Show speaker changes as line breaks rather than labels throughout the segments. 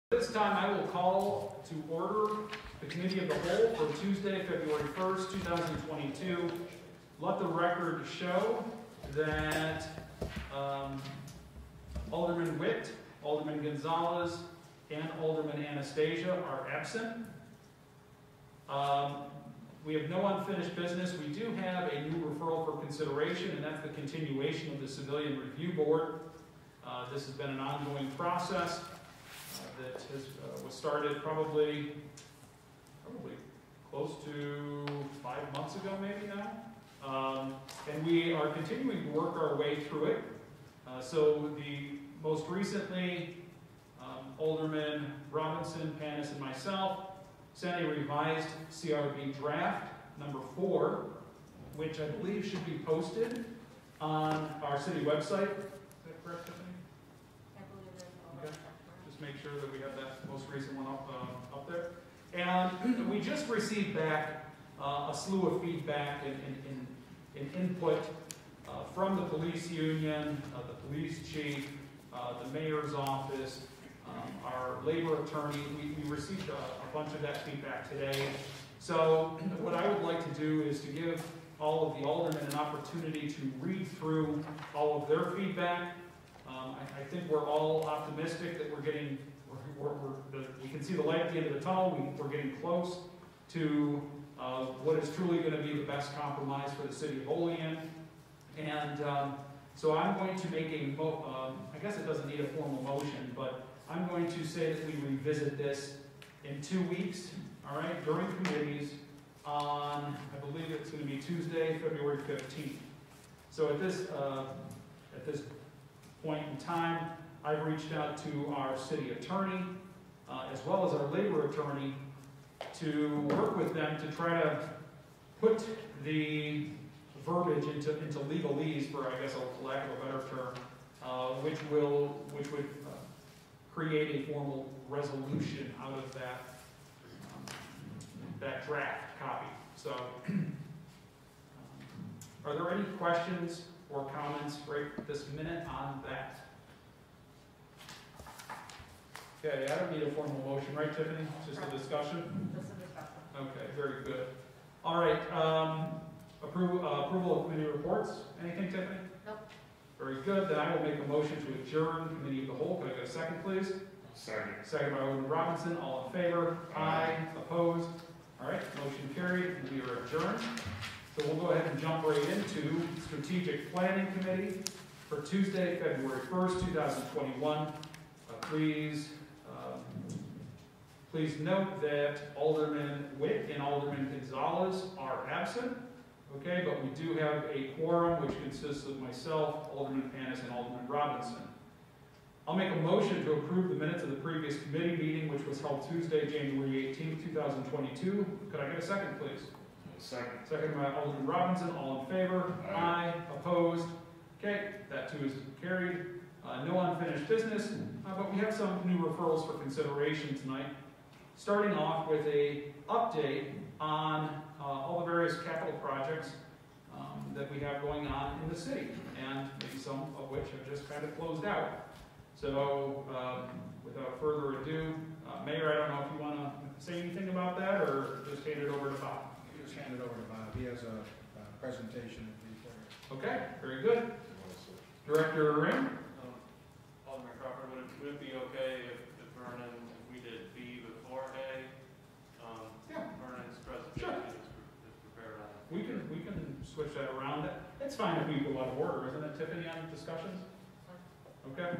This time I will call to order the Committee of the Whole for Tuesday, February 1st, 2022. Let the record show that Alderman Witt, Alderman Gonzalez, and Alderman Anastasia are absent. We have no unfinished business. We do have a new referral for consideration, and that's the continuation of the Civilian Review Board. This has been an ongoing process that was started probably close to 5 months ago, maybe now. And we are continuing to work our way through it. So most recently, Alderman Robinson, Panis, and myself sent a revised CRB draft, number 4, which I believe should be posted on our city website. Is that correct, Tiffany?
I believe it is.
Okay. Just make sure that we have that most recent one up there. And we just received back a slew of feedback and input from the police union, the police chief, the mayor's office, our labor attorney. We received a bunch of that feedback today. So what I would like to do is to give all of the aldermen an opportunity to read through all of their feedback. I think we're all optimistic that we can see the light at the end of the tunnel. We're getting close to what is truly going to be the best compromise for the city of Olean. And so I'm going to make I guess it doesn't need a formal motion, but I'm going to say that we revisit this in 2 weeks, all right, during committees on, I believe it's going to be Tuesday, February 15th. So at this point in time, I've reached out to our city attorney, as well as our labor attorney, to work with them to try to put the verbiage into legalese, for I guess a lack of a better term, which would create a formal resolution out of that draft copy. So, are there any questions or comments right this minute on that? Okay, I don't need a formal motion, right, Tiffany? Just a discussion?
Just a discussion.
Okay, very good. All right, approval of committee reports. Anything, Tiffany?
Nope.
Very good. Then I will make a motion to adjourn Committee of the Whole. Could I get a second, please?
Second.
Second by Alderman Robinson. All in favor? Aye. Opposed? All right, motion carried. We are adjourned. So we'll go ahead and jump right into Strategic Planning Committee for Tuesday, February 1st, 2021. Please note that Alderman Witt and Alderman Gonzalez are absent. Okay, but we do have a quorum which consists of myself, Alderman Panis, and Alderman Robinson. I'll make a motion to approve the minutes of the previous committee meeting, which was held Tuesday, January 18th, 2022. Could I get a second, please?
Second.
Second by Alderman Robinson. All in favor? Aye. Opposed? Okay, that too is carried. No unfinished business, but we have some new referrals for consideration tonight. Starting off with a update on all the various capital projects that we have going on in the city, and maybe some of which have just kind of closed out. So, without further ado, Mayor, I don't know if you want to say anything about that, or just hand it over to Bob.
Just hand it over to Bob. He has a presentation.
Okay, very good. Director Ring?
Alderman Crawford, would it be okay if Vernon, if we did B before A?
Yeah.
Vernon's presentation is prepared on it.
We can switch that around. It's fine if we go out of order, isn't it, Tiffany, on discussions? Okay.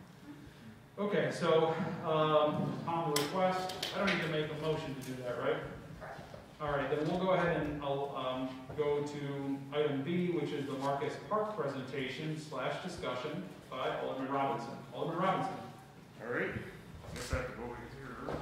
Okay, so upon the request, I don't need to make a motion to do that, right?
Correct.
All right, then we'll go ahead and I'll go to item B, which is the Marcus Park presentation / discussion by Alderman Robinson. Alderman Robinson.
All right. I guess I have to go here.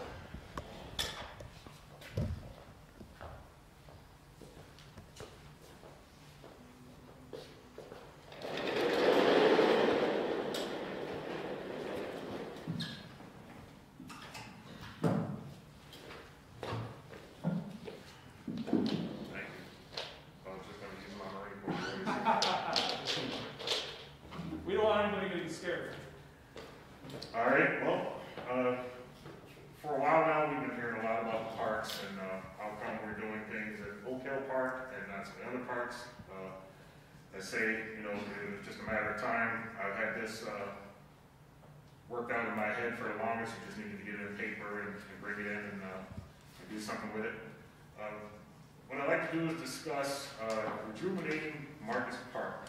We don't want anybody getting scared.
All right, well, I say, you know, it was just a matter of time. I've had this worked out in my head for the longest. We just needed to get it in paper and bring it in and do something with it. What I'd like to do is discuss rejuvenating Marcus Park.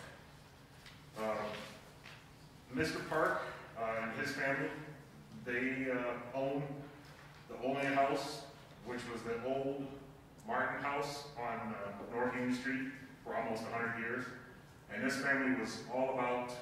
Mr. Park and his family, they own the Olean house, which was the old Martin house on North Union Street for almost 100 years. And this family was all about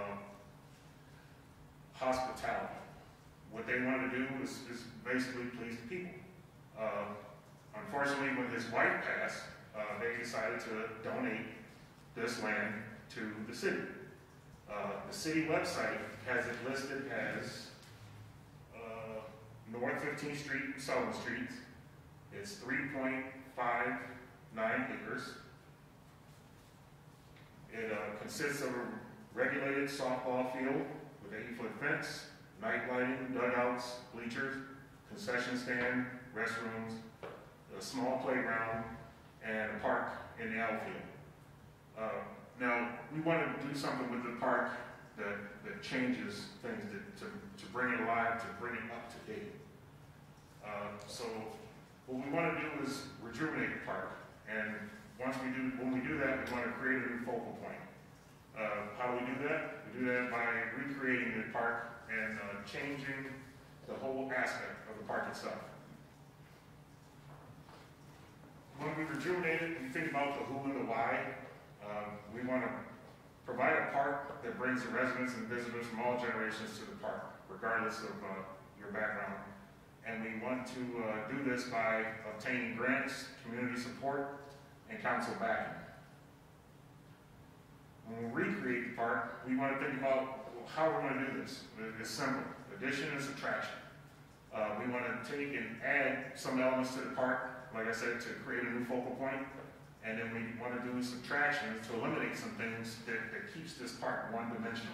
hospitality. What they wanted to do is basically please the people. Unfortunately, when his wife passed, they decided to donate this land to the city. The city website has it listed as North 15th Street and Sullivan Street. It's 3.59 acres. It consists of a regulated softball field with 8-foot fence, night lighting, dugouts, bleachers, concession stand, restrooms, a small playground, and a park in the outfield. Now, we want to do something with the park that changes things, to bring it alive, to bring it up to date. So what we want to do is rejuvenate the park, and when we do that, we want to create a new focal point. How do we do that? We do that by recreating the park and changing the whole aspect of the park itself. When we rejuvenate it, we think about the who and the why. We want to provide a park that brings the residents and visitors from all generations to the park, regardless of your background. And we want to do this by obtaining grants, community support, and council backing. When we recreate the park, we want to think about how we're going to do this. It's simple. Addition and subtraction. We want to take and add some elements to the park, like I said, to create a new focal point. And then we want to do subtraction to eliminate some things that keeps this park one-dimensional.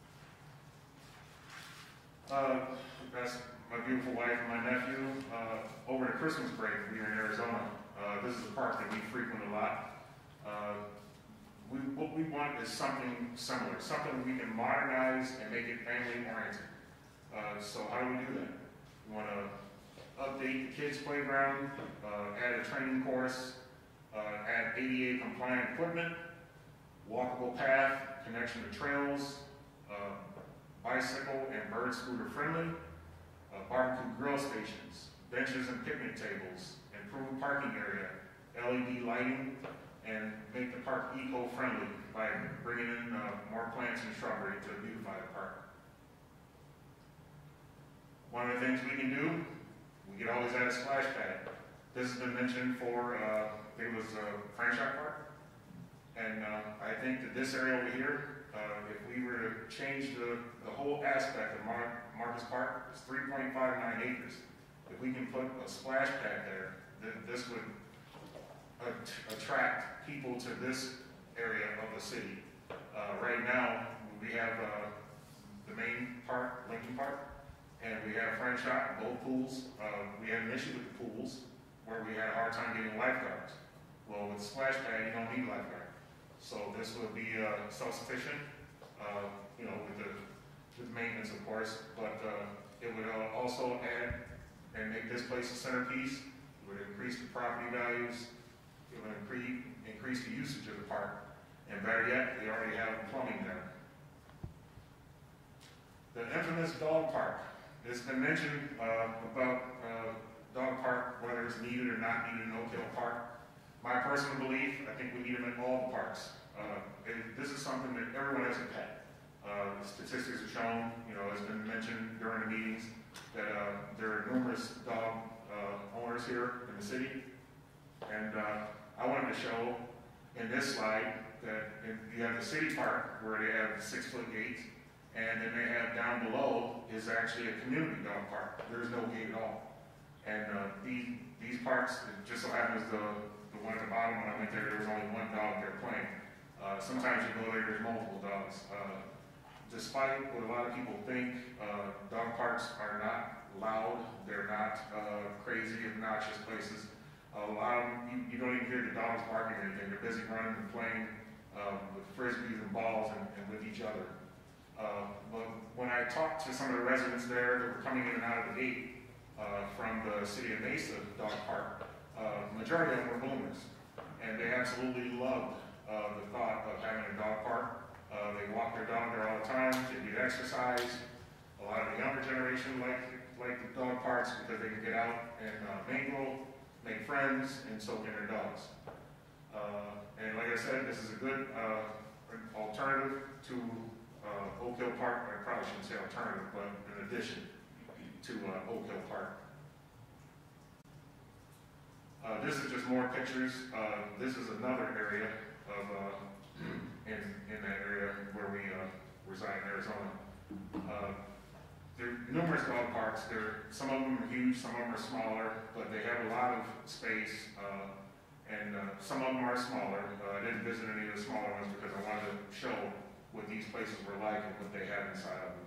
That's my beautiful wife and my nephew. Over the Christmas break, we were in Arizona. This is a park that we frequent a lot. What we want is something similar, something we can modernize and make it family-oriented. So how do we do that? We want to update the kids' playground, add a training course, add ADA compliant equipment, walkable path, connection to trails, bicycle and bird scooter friendly, barbecue grill stations, benches and picnic tables, improved parking area, LED lighting, and make the park eco-friendly by bringing in more plants and shrubbery to beautify the park. One of the things we can do, we could always add a splash pad. This has been mentioned for, it was Franchise Park. And I think that this area over here, if we were to change the whole aspect of Marcus Park, it's 3.59 acres. If we can put a splash pad there, this would attract people to this area of the city. Right now, we have the main park, Lincoln Park, and we have Franchise, both pools. We had an issue with the pools where we had a hard time getting lifeguards. Well, with splash pad, you don't need lifeguard. So this would be self-sufficient, you know, with maintenance, of course, but it would also add and make this place a centerpiece. It would increase the property values. It would increase the usage of the park. And better yet, we already have plumbing there. The infamous dog park. It's been mentioned about dog park, whether it's needed or not needed in Oak Hill Park. My personal belief, I think we need them in all the parks. This is something that everyone has a pet. The statistics have shown, you know, it's been mentioned during the meetings that there are numerous dog owners here in the city. And I wanted to show in this slide that you have the city park where they have 6-foot gates, and then they have down below is actually a community dog park. There's no gate at all. And these parks, it just so happens the one at the bottom, when I went there was only one dog there playing. Sometimes you go there, there's multiple dogs. Despite what a lot of people think, dog parks are not loud, they're not crazy, obnoxious places. A lot of them, you don't even hear the dogs barking or anything. They're busy running and playing, with frisbees and balls and with each other. But when I talked to some of the residents there that were coming in and out of the gate from the city of Mesa Dog Park, majority of them were boomers, and they absolutely loved the thought of having a dog park. They walk their dog there all the time. They get exercise. A lot of the younger generation like the dog parks because they can get out and mingle, make friends, and so can their dogs. And like I said, this is a good alternative to Oak Hill Park. I probably shouldn't say alternative, but in addition to Oak Hill Park. This is just more pictures. This is another area of in that area where we reside in Arizona. There are numerous dog parks. Some of them are huge, some of them are smaller, but they have a lot of space, and some of them are smaller. I didn't visit any of the smaller ones because I wanted to show what these places were like and what they have inside of them.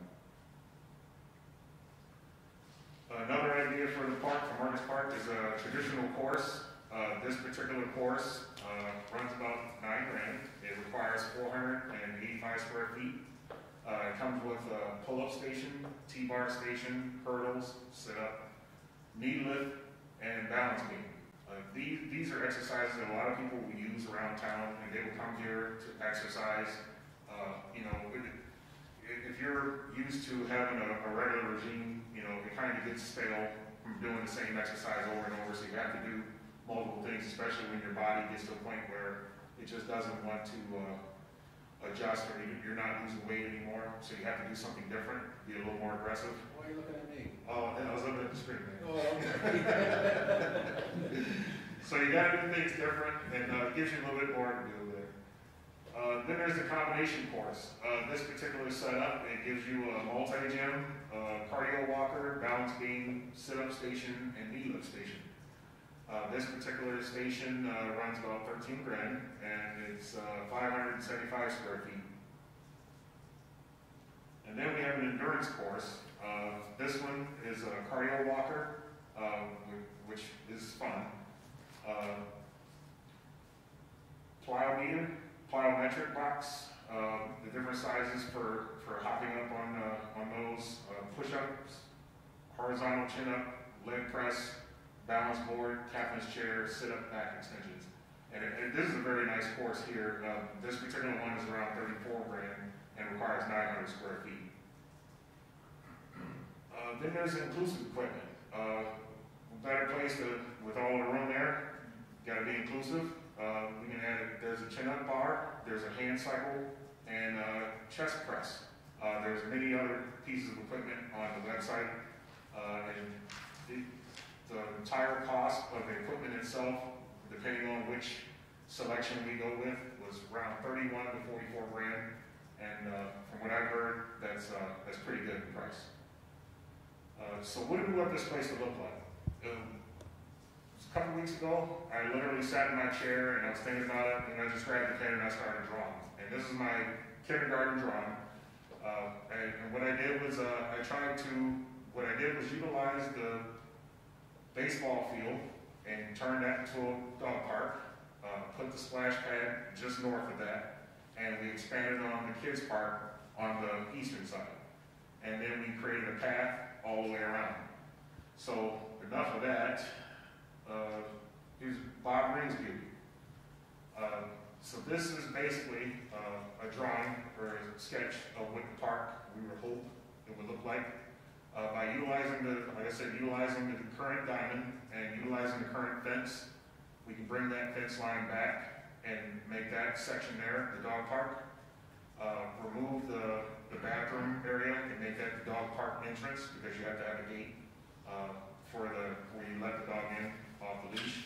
Another idea for the park, for Marcus Park, is a traditional course. This particular course runs about $9 grand. It requires 485 square feet. It comes with a pull-up station, T-bar station, hurdles, sit-up, knee lift, and balance beam. These are exercises that a lot of people will use around town, and they will come here to exercise. You know, if you're used to having a regular regime, you know, it kind of gets stale from doing the same exercise over and over, so you have to do multiple things, especially when your body gets to a point where it just doesn't want to adjust, or you're not losing weight anymore, so you have to do something different, be a little more aggressive.
Why are you looking at me?
Oh, and I was looking at the screen, man.
Oh, okay.
So you got to do things different, and it gives you a little bit more to do there. Then there's the combination course. This particular setup, it gives you a multi-gym, cardio walker, balance beam, sit-up station, and knee lift station. This particular station runs about 13 grand, and it's 575 square feet. And then we have an endurance course. This one is a cardio walker, which is fun. Plyometric box, the different sizes for hopping up on those, push-ups, horizontal chin-up, leg press, balance board, captain's chair, sit-up back extensions. And this is a very nice course here. This particular one is around 34 grand and requires 900 square feet. Then there's inclusive equipment. Better place with all the room there, got to be inclusive. We can add, there's a chin-up bar, there's a hand cycle, and chest press. There's many other pieces of equipment on the website. The entire cost of the equipment itself, depending on which selection we go with, was around 31 to 44 grand. And from what I've heard, that's pretty good in price. So what do we want this place to look like? A couple weeks ago, I literally sat in my chair and I was thinking about it, and I just grabbed a pen and I started drawing. And this is my kindergarten drawing. And what I did was utilize the baseball field and turn that into a dog park, put the splash pad just north of that, and we expanded on the kids park on the eastern side. And then we created a path all the way around. So enough of that. Here's Bob Green's beauty. So this is basically a drawing or a sketch of what the park we would hope it would look like. By utilizing utilizing the current diamond and utilizing the current fence, we can bring that fence line back and make that section there the dog park. Remove the bathroom area and make that the dog park entrance, because you have to have a gate where you let the dog in off the leash.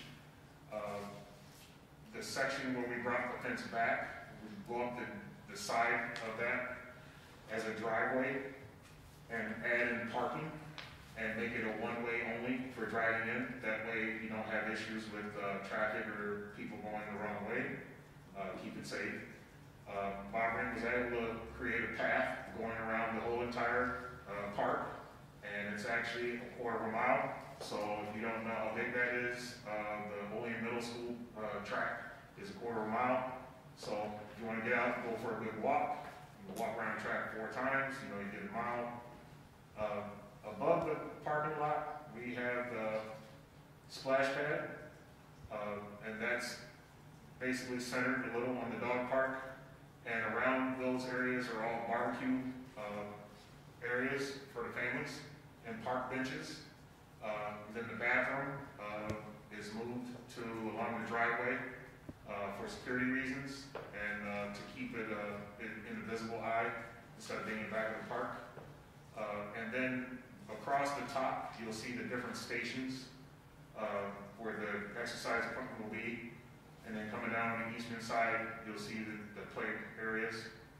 The section where we brought the fence back, we go up the side of that as a driveway and add in parking and make it a one-way only for driving in. That way you don't have issues with traffic or people going the wrong way. Keep it safe. Bob Green was able to create a path going around the whole entire park, and it's actually a quarter of a mile. So if you don't know how big that is, the Olean Middle School track is a quarter of a mile. So if you want to get out, go for a good walk. You can walk around the track 4 times, you know, you get a mile. Above the parking lot, we have the splash pad, and that's basically centered a little on the dog park. And around those areas are all barbecue areas for the families and park benches. Then the bathroom is moved to along the driveway for security reasons and to keep it in the visible eye instead of being in the back of the park. And then across the top, you'll see the different stations where the exercise equipment will be. And then coming down on the eastern side, you'll see the play areas.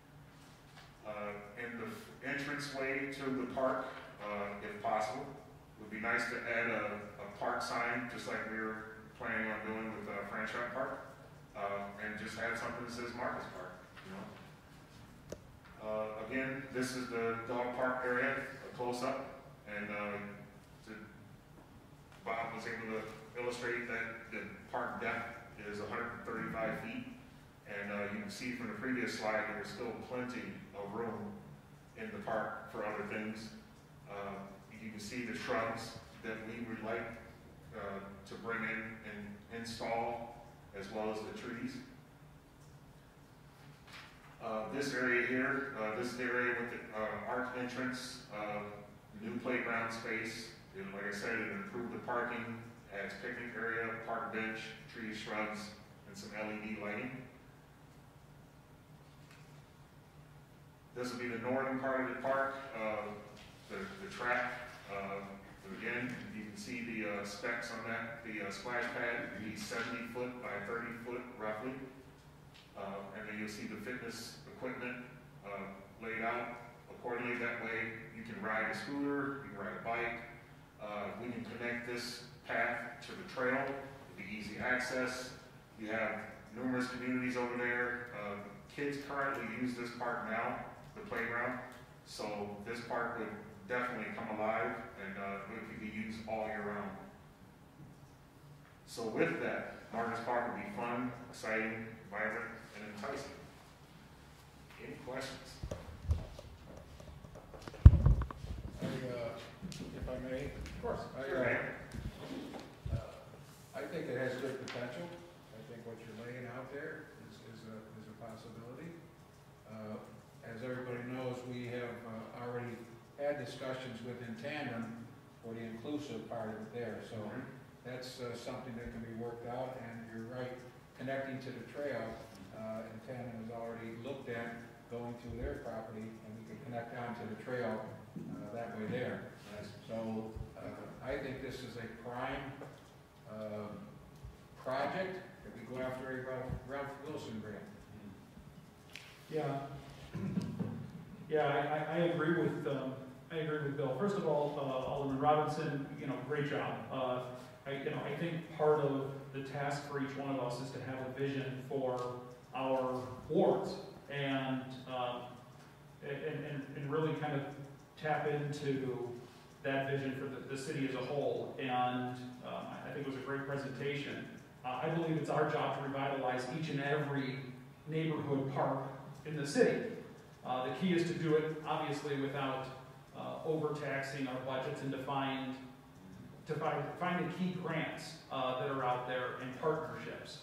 And the entranceway to the park, if possible, would be nice to add a park sign, just like we were planning on doing with Franchise Park, and just add something that says Marcus Park. You know. Again, this is the dog park area, a close-up, and Bob was able to illustrate that the park depth is 135 feet, and you can see from the previous slide that there's still plenty of room in the park for other things. You can see the shrubs that we would like to bring in and install, as well as the trees. This area here, this is the area with the arch entrance, new playground space. And like I said, it improved the parking, adds picnic area, park bench, trees, shrubs, and some LED lighting. This will be the northern part of the park, the track. Again, you can see the specs on that. The splash pad will be 70 foot by 30 foot roughly. And then you'll see the fitness equipment laid out accordingly. That way you can ride a scooter, you can ride a bike. We can connect this path to the trail. It'll be easy access. You have numerous communities over there. Kids currently use this park now, the playground. So this park would definitely come alive and it could be used all year round. So with that, Marcus Park will be fun, exciting, vibrant, and enticing. Any questions?
If I may,
Of course.
I think it has good potential. I think what you're laying out there is a possibility. As everybody knows, we have already had discussions within tandem for the inclusive part of it there. So that's something that can be worked out. And you're right, connecting to the trail, and tandem has already looked at going through their property, and we can connect down to the trail that way there. So I think this is a prime project that we go after a Ralph Wilson grant.
Yeah. Yeah, I agree with Bill. First of all, Alderman Robinson, great job. I think part of the task for each one of us is to have a vision for our wards and really kind of tap into that vision for the city as a whole. And I think it was a great presentation. I believe it's our job to revitalize each and every neighborhood park in the city. The key is to do it, obviously, without overtaxing our budgets and to find the key grants that are out there and partnerships.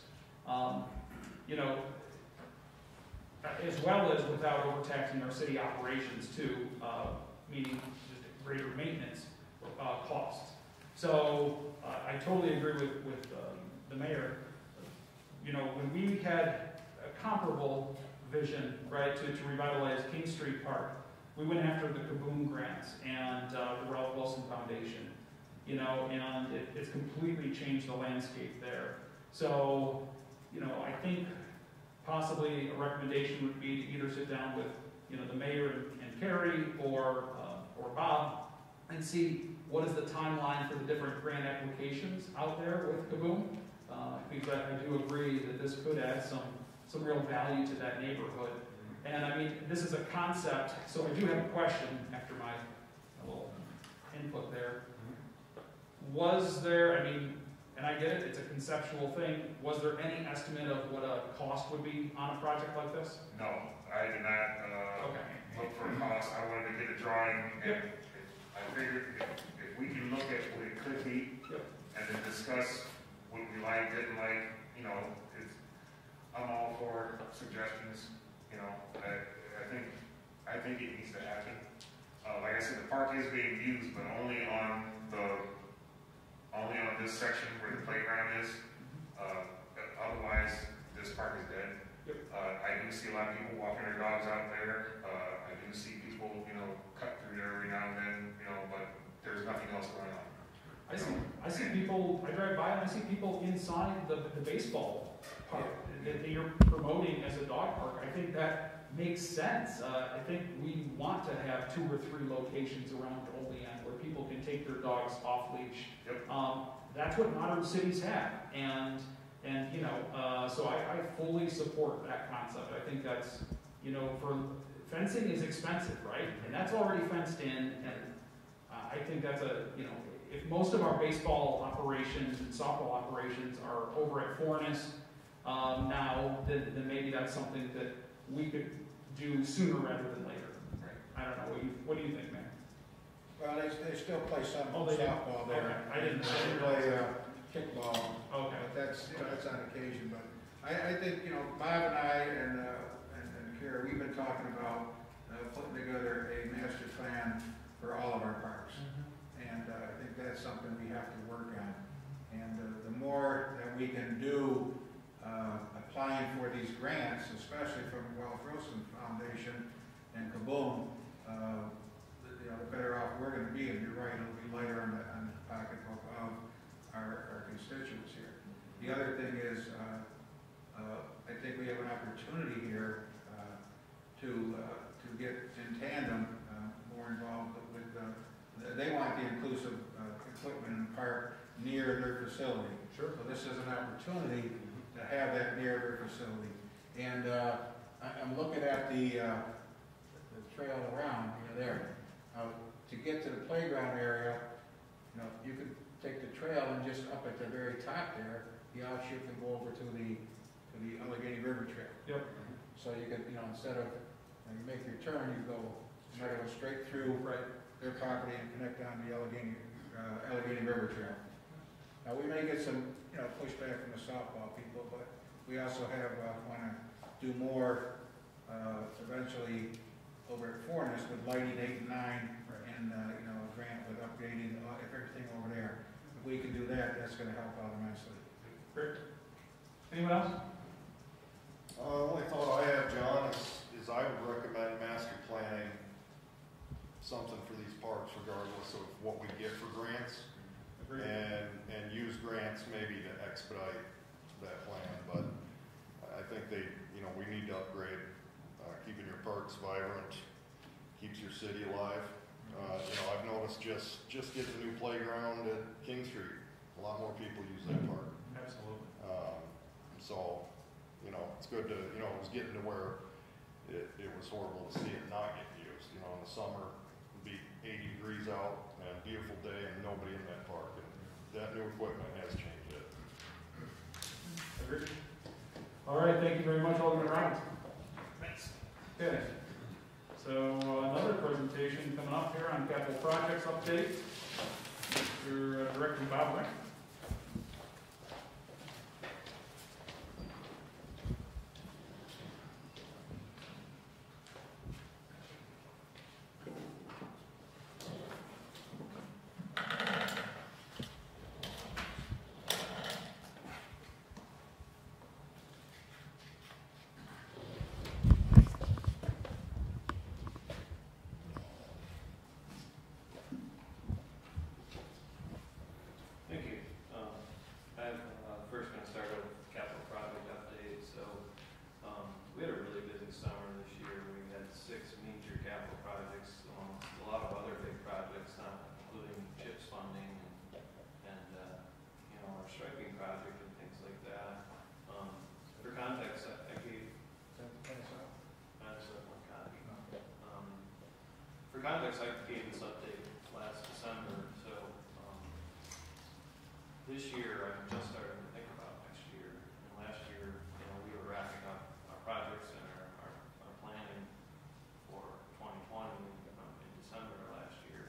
As well as without overtaxing our city operations too, meaning just greater maintenance costs. So I totally agree with the mayor. When we had a comparable vision, right, to revitalize King Street Park, we went after the Kaboom grants and the Ralph Wilson Foundation, and it's completely changed the landscape there. So, I think possibly a recommendation would be to either sit down with, the mayor and Carrie or Bob and see what is the timeline for the different grant applications out there with Kaboom. Because I do agree that this could add some real value to that neighborhood. And I mean, this is a concept, so I do have a question after my little input there. Was there, and I get it, it's a conceptual thing. Was there any estimate of what a cost would be on a project like this?
No, I did not,
Okay.
look for a cost. I wanted to get a drawing, and I figured if we can look at what it could be,
Yep.
and then discuss what we like, didn't like, you know, I'm all for suggestions, you know, I think it needs to happen. Like I said, the park is being used, but only on this section where the playground is. Otherwise, this park is dead.
Yep.
I do see a lot of people walking their dogs out there. I do see people, you know, cut through there every now and then, you know, but there's nothing else going on.
I see people, I drive by and I see people inside the baseball park that you're promoting as a dog park. I think that makes sense. I think we want to have 2 or 3 locations around Olean where people can take their dogs off leash.
Yep.
That's what modern cities have, and you know, so I fully support that concept. I think that's, you know, for fencing is expensive, right? And that's already fenced in, and I think that's you know, if most of our baseball operations and softball operations are over at Forness now, then maybe that's something that we could do sooner rather than later.
Right.
I don't know. What do you think, man?
Well, they still play some
Oh, they do?
softball there.
Okay. I didn't
They play kickball.
Okay.
But that's, you know, that's on occasion, but I think, you know, Bob and I and Kara, we've been talking about putting together a master plan for all of our parks. And I think that's something we have to work on. And the more that we can do applying for these grants, especially from the Ralph Wilson Foundation and Kaboom, you know, the better off we're going to be. And you're right, it'll be lighter on the pocketbook of our constituents here. The other thing is, I think we have an opportunity here to get in tandem more involved with. They want the inclusive equipment in the park near their facility.
Sure.
So this is an opportunity to have that near their facility. And I'm looking at the trail around, you know, there. To get to the playground area, you know, you could take the trail and just up at the very top there, the offshoot can go over to the Allegheny River Trail.
Yep.
So you could, you know, instead of, when you make your turn, you go straight through their property and connect on the Allegheny River Trail. Now, we may get some, you know, pushback from the softball people, but we also have, want to do more eventually over at Forness with lighting 8 and 9 and, you know, a grant with updating everything over there. If we can do that, that's going to help out immensely.
Great. Anyone else?
Only thought I have, John, is I would recommend master planning something for these parks regardless of what we get for grants.
Agreed.
And use grants maybe to expedite that plan, but I think you know, we need to upgrade, keeping your parks vibrant, keeps your city alive. You know, I've noticed just getting a new playground at King Street, a lot more people use that park.
Absolutely.
So, you know, it's good to, you know, it was getting to where it was horrible to see it not get used. You know, in the summer, it'd be 80 degrees out and a beautiful day and nobody in that park. And that new equipment has changed it.
Agreed. All right, thank you very much, Alderman Robbins.
Thanks.
Okay. So another presentation coming up here on capital projects update. Mr. Director Bob Rick.
Thank you. I'm first going to start with capital project update. So we had a really busy summer this year. We had 6 major capital projects, a lot of other big projects, including CHIPS funding and you know, our striping project and things like that. For context, I gave for context, I gave this update last December. So This year, I'm just starting to think about next year. And last year, you know, we were wrapping up our projects and our planning for 2020 in December of last year.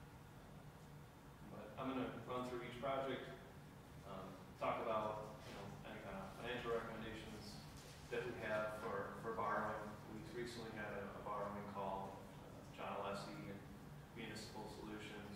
But I'm gonna run through each project, talk about, you know, any kind of financial recommendations that we have for borrowing. We recently had a borrowing call, John Alessi and Municipal Solutions.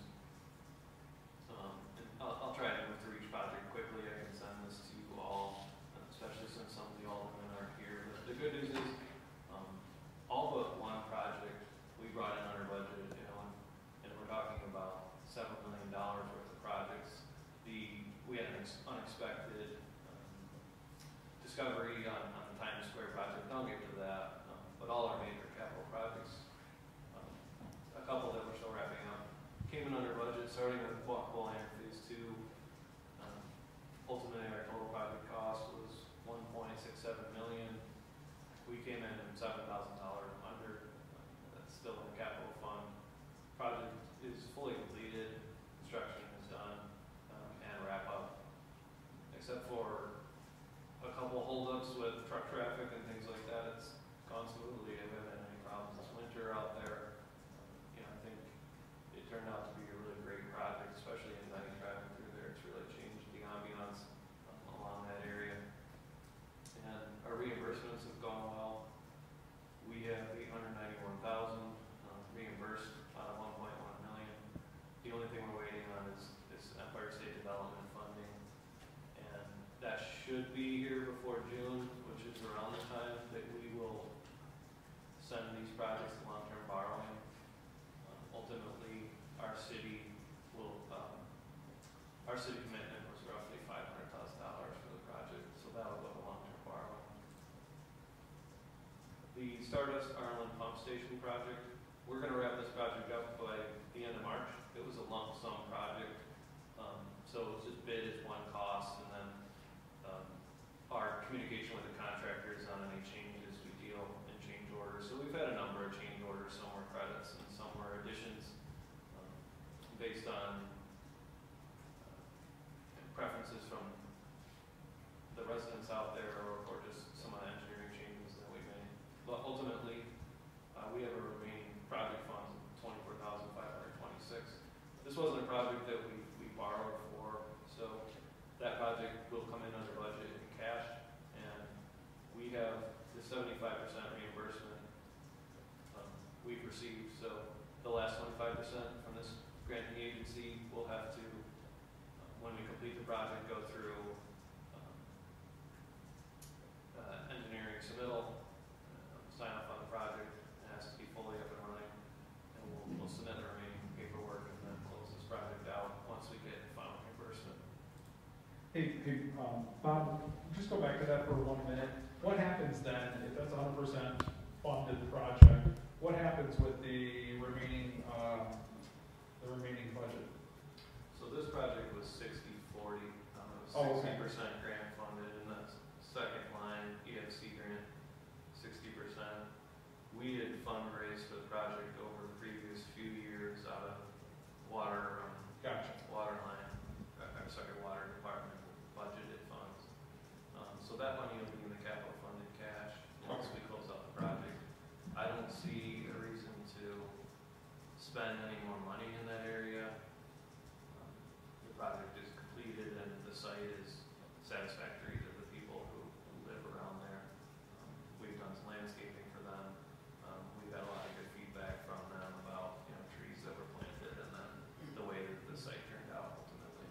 And I'll try to move through each project quickly. I can send this to you all, especially since some of the aldermen aren't here. But the good news is, all but one project we brought in under budget, you know, and we're talking about $7 million worth of projects. We had an unexpected discovery on the Times Square project. I'll get to that. But all our major capital projects, a couple that we're still wrapping up, came in under budget, starting with Olean Phase 2. Ultimately, our total project cost was $1.67 million. We came in at $7,000 under. That's still in the capital fund. Project is fully completed. Construction is done and wrap up, except for a couple holdups with truck traffic and things like that. It's gone smoothly. I haven't had any problems this winter out there. You know, I think it turned out to be a really great project, especially at night driving through there. It's really changed the ambiance along that area. And our reimbursements have gone well. We have $891,000 reimbursed out of $1.1 million. The only thing we're waiting on is Empire State Development funding, and that should be here before June, which is around the time that we will send these projects to long-term borrowing. Ultimately, our city commitment was roughly $500,000 for the project, so that'll go to long-term borrowing. The Stardust Arlen Pump Station project, we're going to wrap this project up by the end of March. It was a lump sum project, so it was just bid as one cost, and then our communication with the contractors on any changes, we deal in change orders. So we've had a number of change orders, some were credits and some were additions, based on preferences from the residents out there, or just some of the engineering changes that we made. But ultimately, we have a remaining project funds of $24,526. This wasn't a project that we borrowed for, so that project will come in under budget in cash, and we have the 75% reimbursement we've received. So the last 25% from this granting agency will have to, when we complete the project, go through engineering submittal, sign off on the project. It has to be fully up and running, and we'll submit the remaining paperwork and then close this project out once we get final reimbursement.
Hey, Bob, just go back to that for 1 minute. What happens then, if that's 100% funded project, what happens with the remaining budget?
So this project was 60-40. It was
Oh, okay.
60% grant funded, and the second line, EFC grant, 60%. We had fundraised for the project over the previous few years out of water department budgeted funds. So that money will be in the capital funded cash once we close out the project. I don't see a reason to spend any more money in that area. The project is completed and the site is satisfactory to the people who live around there. We've done some landscaping for them. We've had a lot of good feedback from them about, you know, trees that were planted and then the way that the site turned out ultimately.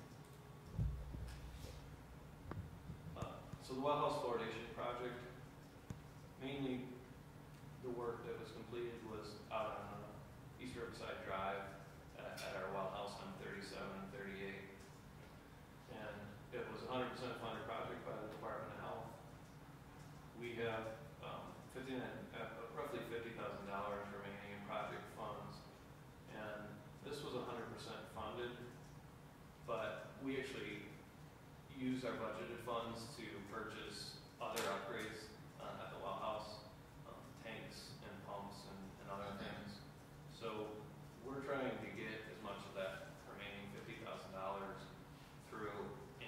So the well house fluoridation project, mainly the work that was completed was out on East Riverside Drive at our well house on 37 and 38. And it was a 100% funded project by the Department of Health. We have roughly $50,000 remaining in project funds. And this was 100% funded, but we actually used our budgeted funds to purchase other upgrades at the well house, tanks and pumps and other things. So we're trying to get as much of that remaining $50,000 through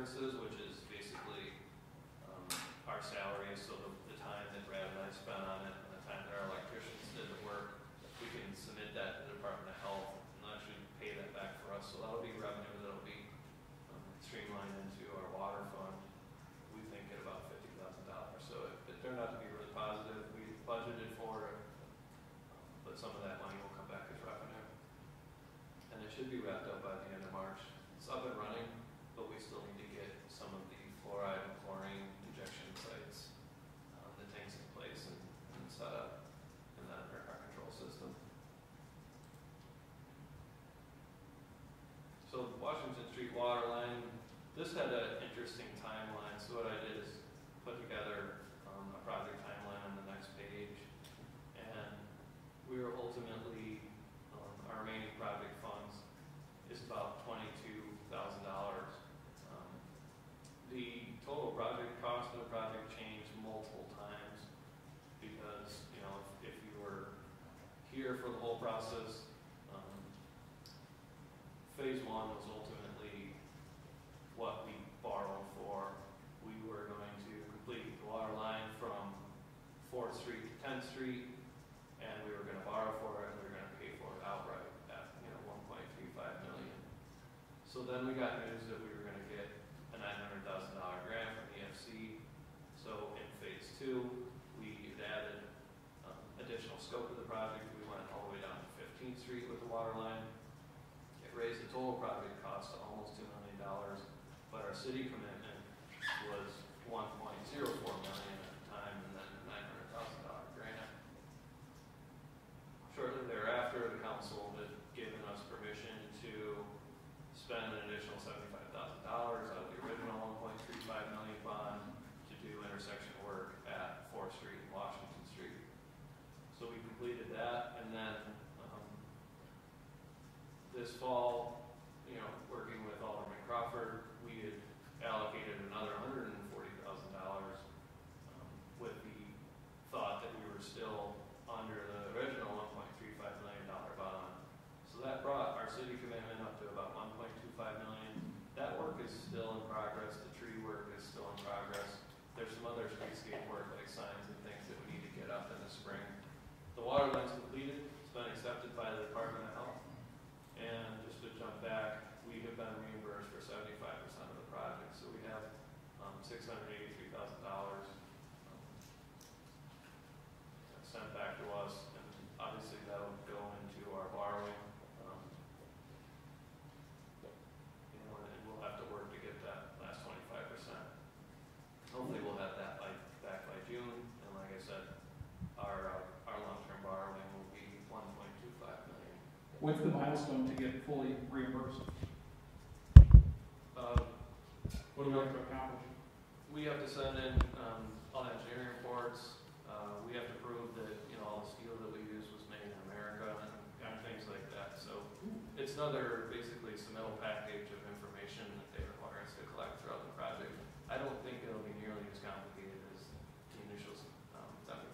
differences, which is basically our salaries, so the time that Brad and I spent on it, and the time that our electricians did the work, we can submit that to the Department of Health and they'll actually pay that back for us. So that'll be revenue that'll be streamlined into our water fund. We think at about $50,000. So it turned out to be really positive. We budgeted for it, but some of that money will come back as revenue. And it should be wrapped up by the end of March. It's up and running, but we still need to get some of the fluoride and chlorine injection sites, the tanks in place and set up, and then our control system. So Washington Street water line, this had an interesting timeline. So what I did is put together a project timeline on the next page, and we were ultimately, our remaining project funds is about $22,000. The total project cost of the project changed multiple times because, you know, if you were here for the whole process, phase one was ultimately what we borrowed for. We were going to complete the water line from 4th Street to 10th Street, and we were going to borrow for it, and we were going to pay for it outright at, you know, $1.35 million. So then we got news that we were going to get a $900,000 grant from the EFC. So in phase two, we had added additional scope of the project. We went all the way down to 15th Street with the water line. It raised the total project cost to almost $2 million, but our city commitment was $1.04 million at the time, and then a $900,000 grant. Shortly thereafter, the council had given us permission to spend an additional $75,000 out of the original $1.35 million bond to do intersection work at 4th Street and Washington Street. So we completed that, and then this fall, you know, working with Alderman Crawford, we had allocated another $140,000 with the thought that we were still under the original $1.35 million bond. So that brought our city commitment up to about $1.25 million. That work is still in progress. The tree work is still in progress. There's some other streetscape work like signs and things that we need to get up in the spring. The water line's completed. It's been accepted by the Department of Health. And just to jump back, we have been reimbursed for 75% of the project. So we have $683,000 sent back to us, and obviously that'll go into our borrowing. You know, and we'll have to work to get that last 25%. Hopefully we'll have that back by June, and like I said, our long-term borrowing will be $1.25 million.
What's the milestone to get fully reimbursed? What do we have to accomplish?
We have to send in all the engineering reports. We have to prove that, you know, all the steel that we use was made in America and things like that. So it's another basically submittal package of information that they require us to collect throughout the project. I don't think it'll be nearly as complicated as the initial 75%.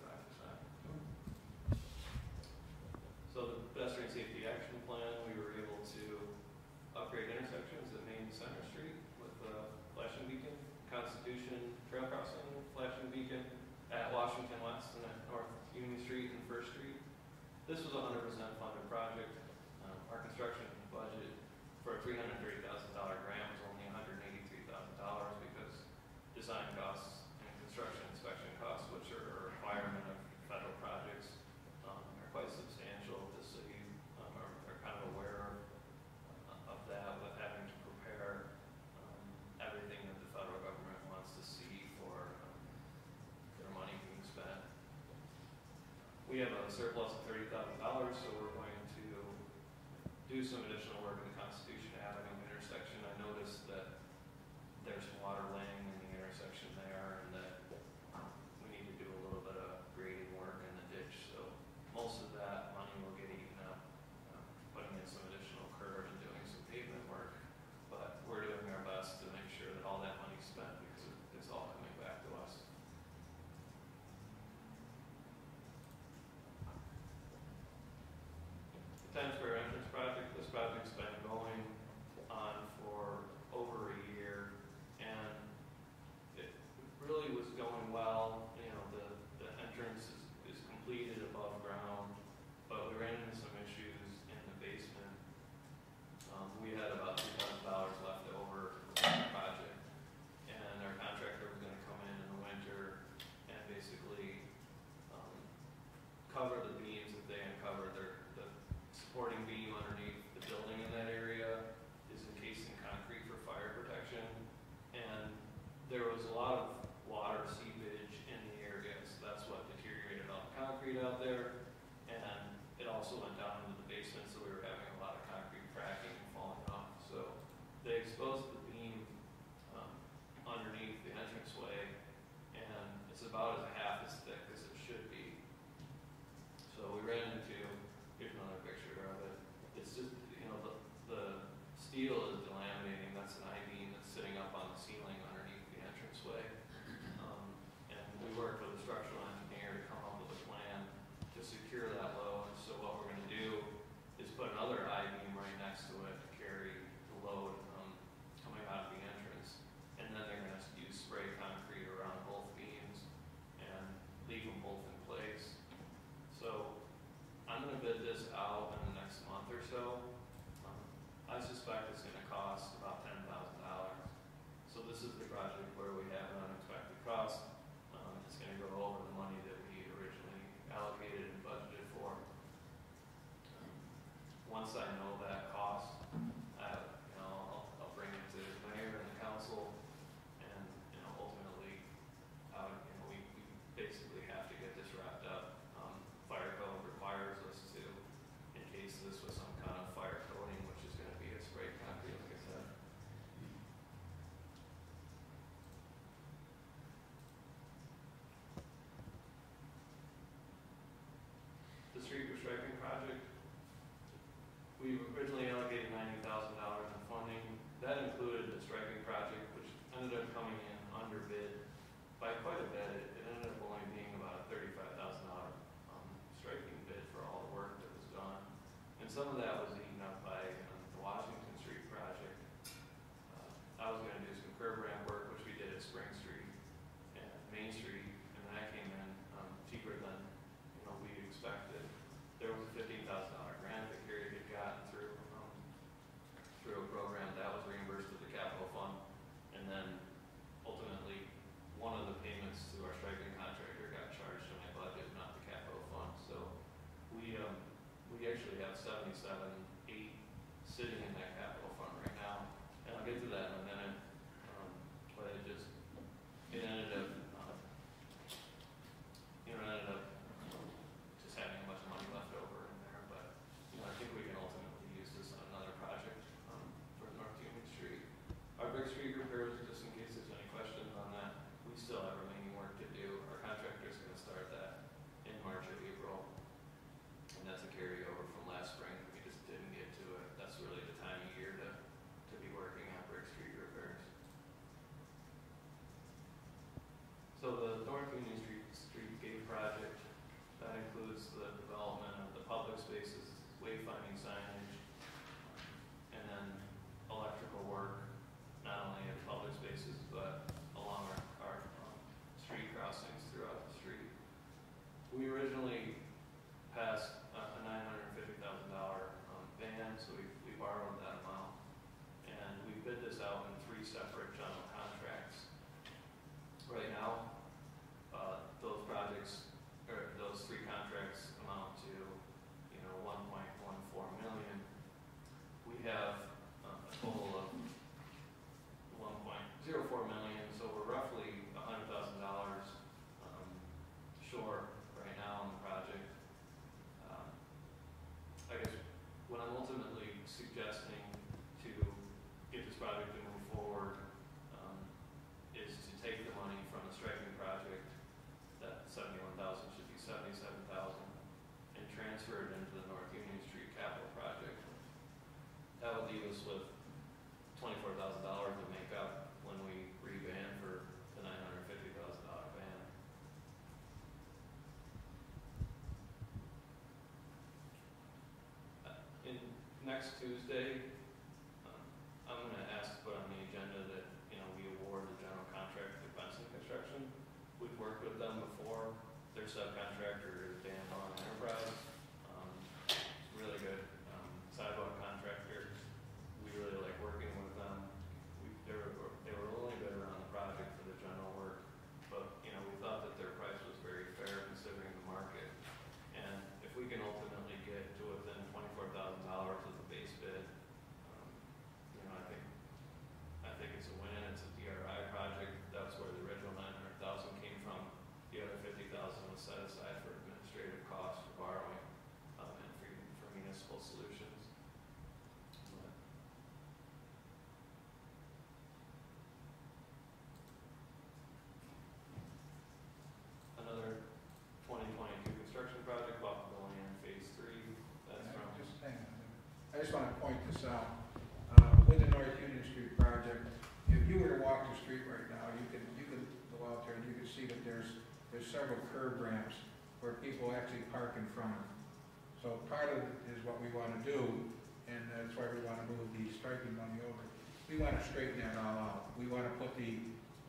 So the pedestrian safety action plan, we were able to upgrade intersections at Main and Center Street with the flashing beacon, Constitution Trail Crossing flashing beacon at Washington West and at North Union Street and First Street. This was a 100% funded project. Our construction budget for a $330,000 grant was only $183,000 because design costs and construction inspection costs, which are a requirement of federal projects, are quite substantial. The city are kind of aware of that, with having to prepare everything that the federal government wants to see for their money being spent. We have a surplus of $30,000, so we're going to do some additional work at the Constitution Avenue intersection. I noticed that there's some water laying in the intersection there, and that we need to do a little bit of grading work in the ditch. So most of that money will get eaten up, putting in some additional curb and doing some pavement work. But we're doing our best to make sure that all that money's spent because it's all coming back to us. The Times Square entrance project, this project's been going on for over a year, and also went down into the basement, so we were having a lot of concrete cracking and falling off. So they exposed the beam underneath the entranceway, and it's about half as thick as it should be. So we ran into, here's another picture of it. It's just, the steel is delaminating. That's an I-beam that's sitting up on the ceiling underneath the entranceway. And we worked with a structural engineer to come up with a plan to secure that load. So what we're going to do is put another I-beam right next to it to carry the load coming out of the entrance. And then they're going to use spray concrete around both beams and leave them both in place. So I'm going to bid this out in the next month or so. I suspect it's going to cost about $10,000. So this is the project where we have an unexpected cost. It's going to go over the money that we originally allocated and budgeted for. Once I know that cost, I'll bring it to the mayor and the council, and ultimately, we basically have to get this wrapped up. Fire code requires us to encase this with some kind of fire coating, which is going to be a spray concrete, like I said. The street restriping project, we originally allocated $90,000 in funding. That included the striping project, which ended up coming in under bid by quite a bit. It ended up only being about a $35,000 striping bid for all the work that was done. And some of that was eaten up by the Washington Street project. I was going to do some curb ramp work, which we did at Spring Street and Main Street, and that came in cheaper than we expected. There was a $15,000 grant that Gary had gotten through a program that was reimbursed with the capital fund, and then ultimately one of the payments to our striping contractor got charged to my budget, not the capital fund. So we actually have 77.8 sitting in that capital fund right now, and I'll get to that in a minute. But it ended up just having a bunch of money left over in there. But I think we can ultimately use this on another project for North Union Street. Our Brick Street repairs, just in case there's any questions on that, we still have remaining work to do. Our contractor's going to start that in March or April, and that's a carryover from last spring. We just didn't get to it. That's really the time of year to be working on Brick Street repairs. So the North Union Streetscape project, that includes the development of the public spaces, wayfinding signage, and then electrical work, not only at public spaces, but along our street crossings throughout the street. We originally passed a $950,000 ban, so we borrowed that amount, and we bid this out in 3 separate general contracts. Right now, those 3 contracts amount to, 1.14 million. We have a total of 1.04 million, so we're roughly $100,000 short right now on the project. I guess what I'm ultimately suggesting to get this project to move forward is to take the money from the striping project, that 71,000 should be 77,000, and transfer it into the North Union Street capital project. That would leave us with $24,000 to make up when we re-ban for the $950,000 ban. Next Tuesday, I'm going to ask to put on the agenda that we award the general contract to Benson Construction. We've worked with them before. Their subcontractor is Dan Long Enterprise. Really good sidewalk contractor. We really like working with them. They were a little bit around the project for the general work, but we thought that their price was very fair considering the market. And if we can ultimately get to within $24,000 of the base bid, I think it's a win. It's a DRI project. That's where the original $900,000 came from. The other $50,000 was set aside for administrative
I just want to point this out. With the North Union Street project, if you were to walk the street right now, you can go out there and you can see that there's several curb ramps where people actually park in front of. So part of it is what we want to do, and that's why we want to move the striping money over. We want to straighten that all out. We want to put the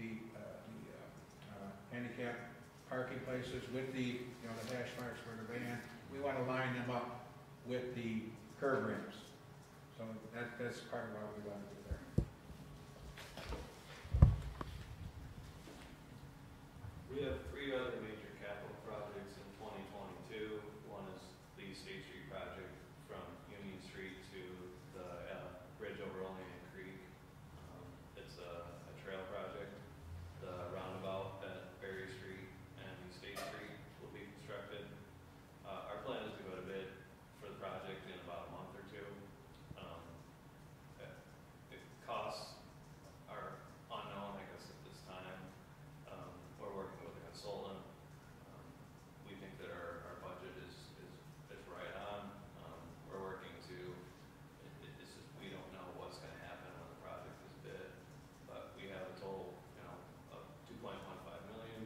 handicap parking places with the hash marks for the van. We want to line them up with the curb ramps. So that's part of what we want to do there.
We have 3 other major capital projects in 2022. One is the State Street project from Union Street to the bridge over Olean Creek. It's a trail project. The roundabout at Berry Street and State Street will be constructed. Our plan is to go to bid for the project in about a month or 2. The costs are unknown, I guess, at this time. We're working with a consultant. We think that our budget is right on. We're working to, it's just, we don't know what's going to happen when the project is bid, but we have a total, of $2.15 million.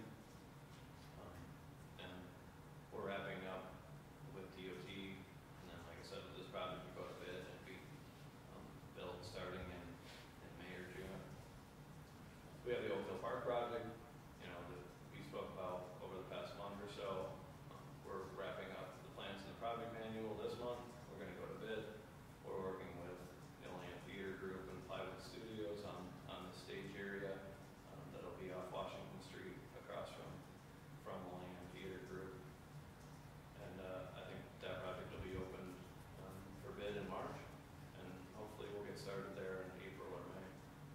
And we're wrapping up with DOT, and then, like I said, this project will go to bid and be built starting in May or June. We have the Oakville Park project, that we spoke about over the past month or so. We're wrapping up the plans in the project manual this month. We're going to go to bid. We're working with the Olean Theater Group and Plywood Studios on the stage area that'll be off Washington Street across from Olean Theater Group. And I think that project will be opened for bid in March, and hopefully we'll get started there in April or May.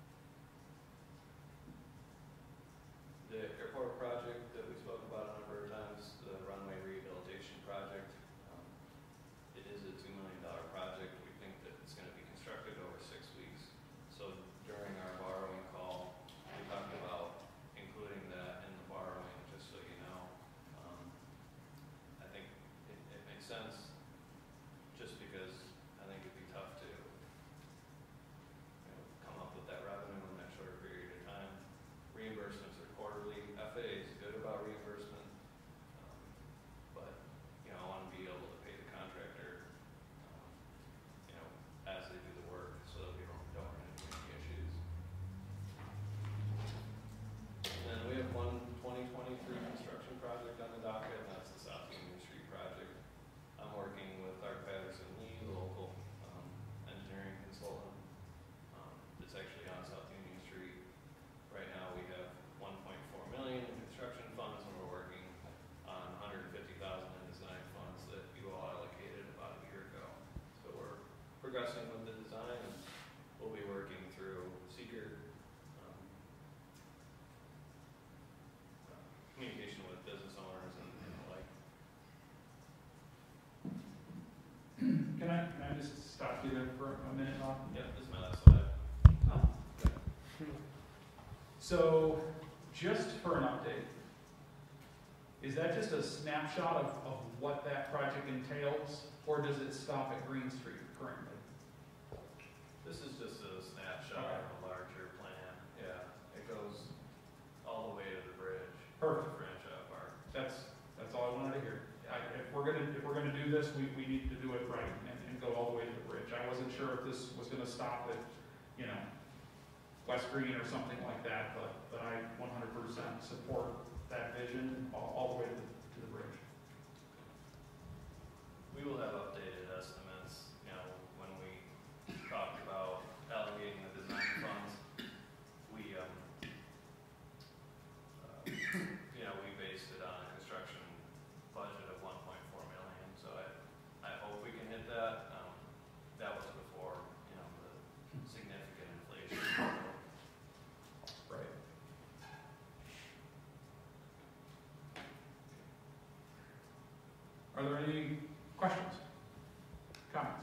The airport project that we spoke about a number of times, the runway rehabilitation project, it is a $2 million project. We think that it's going to be constructed over 6 weeks. So during our borrowing call, we talked about including that in the borrowing, just so you know. I think it makes sense, just because I think it'd be tough to come up with that revenue in that short period of time. Reimbursements are quarterly. FAA is good about reimbursement, but I want to be able to pay the contractor, as they do the work, so that we don't run into any issues. And then we have one 2023 construction project on the docket, and that's the South Union Street project. I'm working with Art Patterson Lee, the local engineering consultant. It's actually on South Union Street. Right now we have $1.4 million in construction funds, and we're working on $150,000 in design funds that you all allocated about a year ago. So we're progressing with the design, and we'll be working through seeker communication with business owners and the like.
Can I just stop you there for a minute, Bob?
Yeah, this is my last slide.
Oh, good. So, just for an update, is that just a snapshot of what that project entails, or does it stop at Green Street currently?
This is just a snapshot of a larger plan. Yeah, it goes all the way to the bridge.
Perfect.
Franchise Park.
That's all I wanted to hear. If we're gonna do this, we need to do it right and go all the way to the bridge. I wasn't sure if this was gonna stop at, West Green or something like that, but I 100% support that vision all the way to the bridge.
We will have updated estimates, when we talked about allocating the design funds. We, we based it on a construction budget of $1.4 million, so I hope we can hit that. That was before, the significant inflation.
Right. Are there any questions? Comments?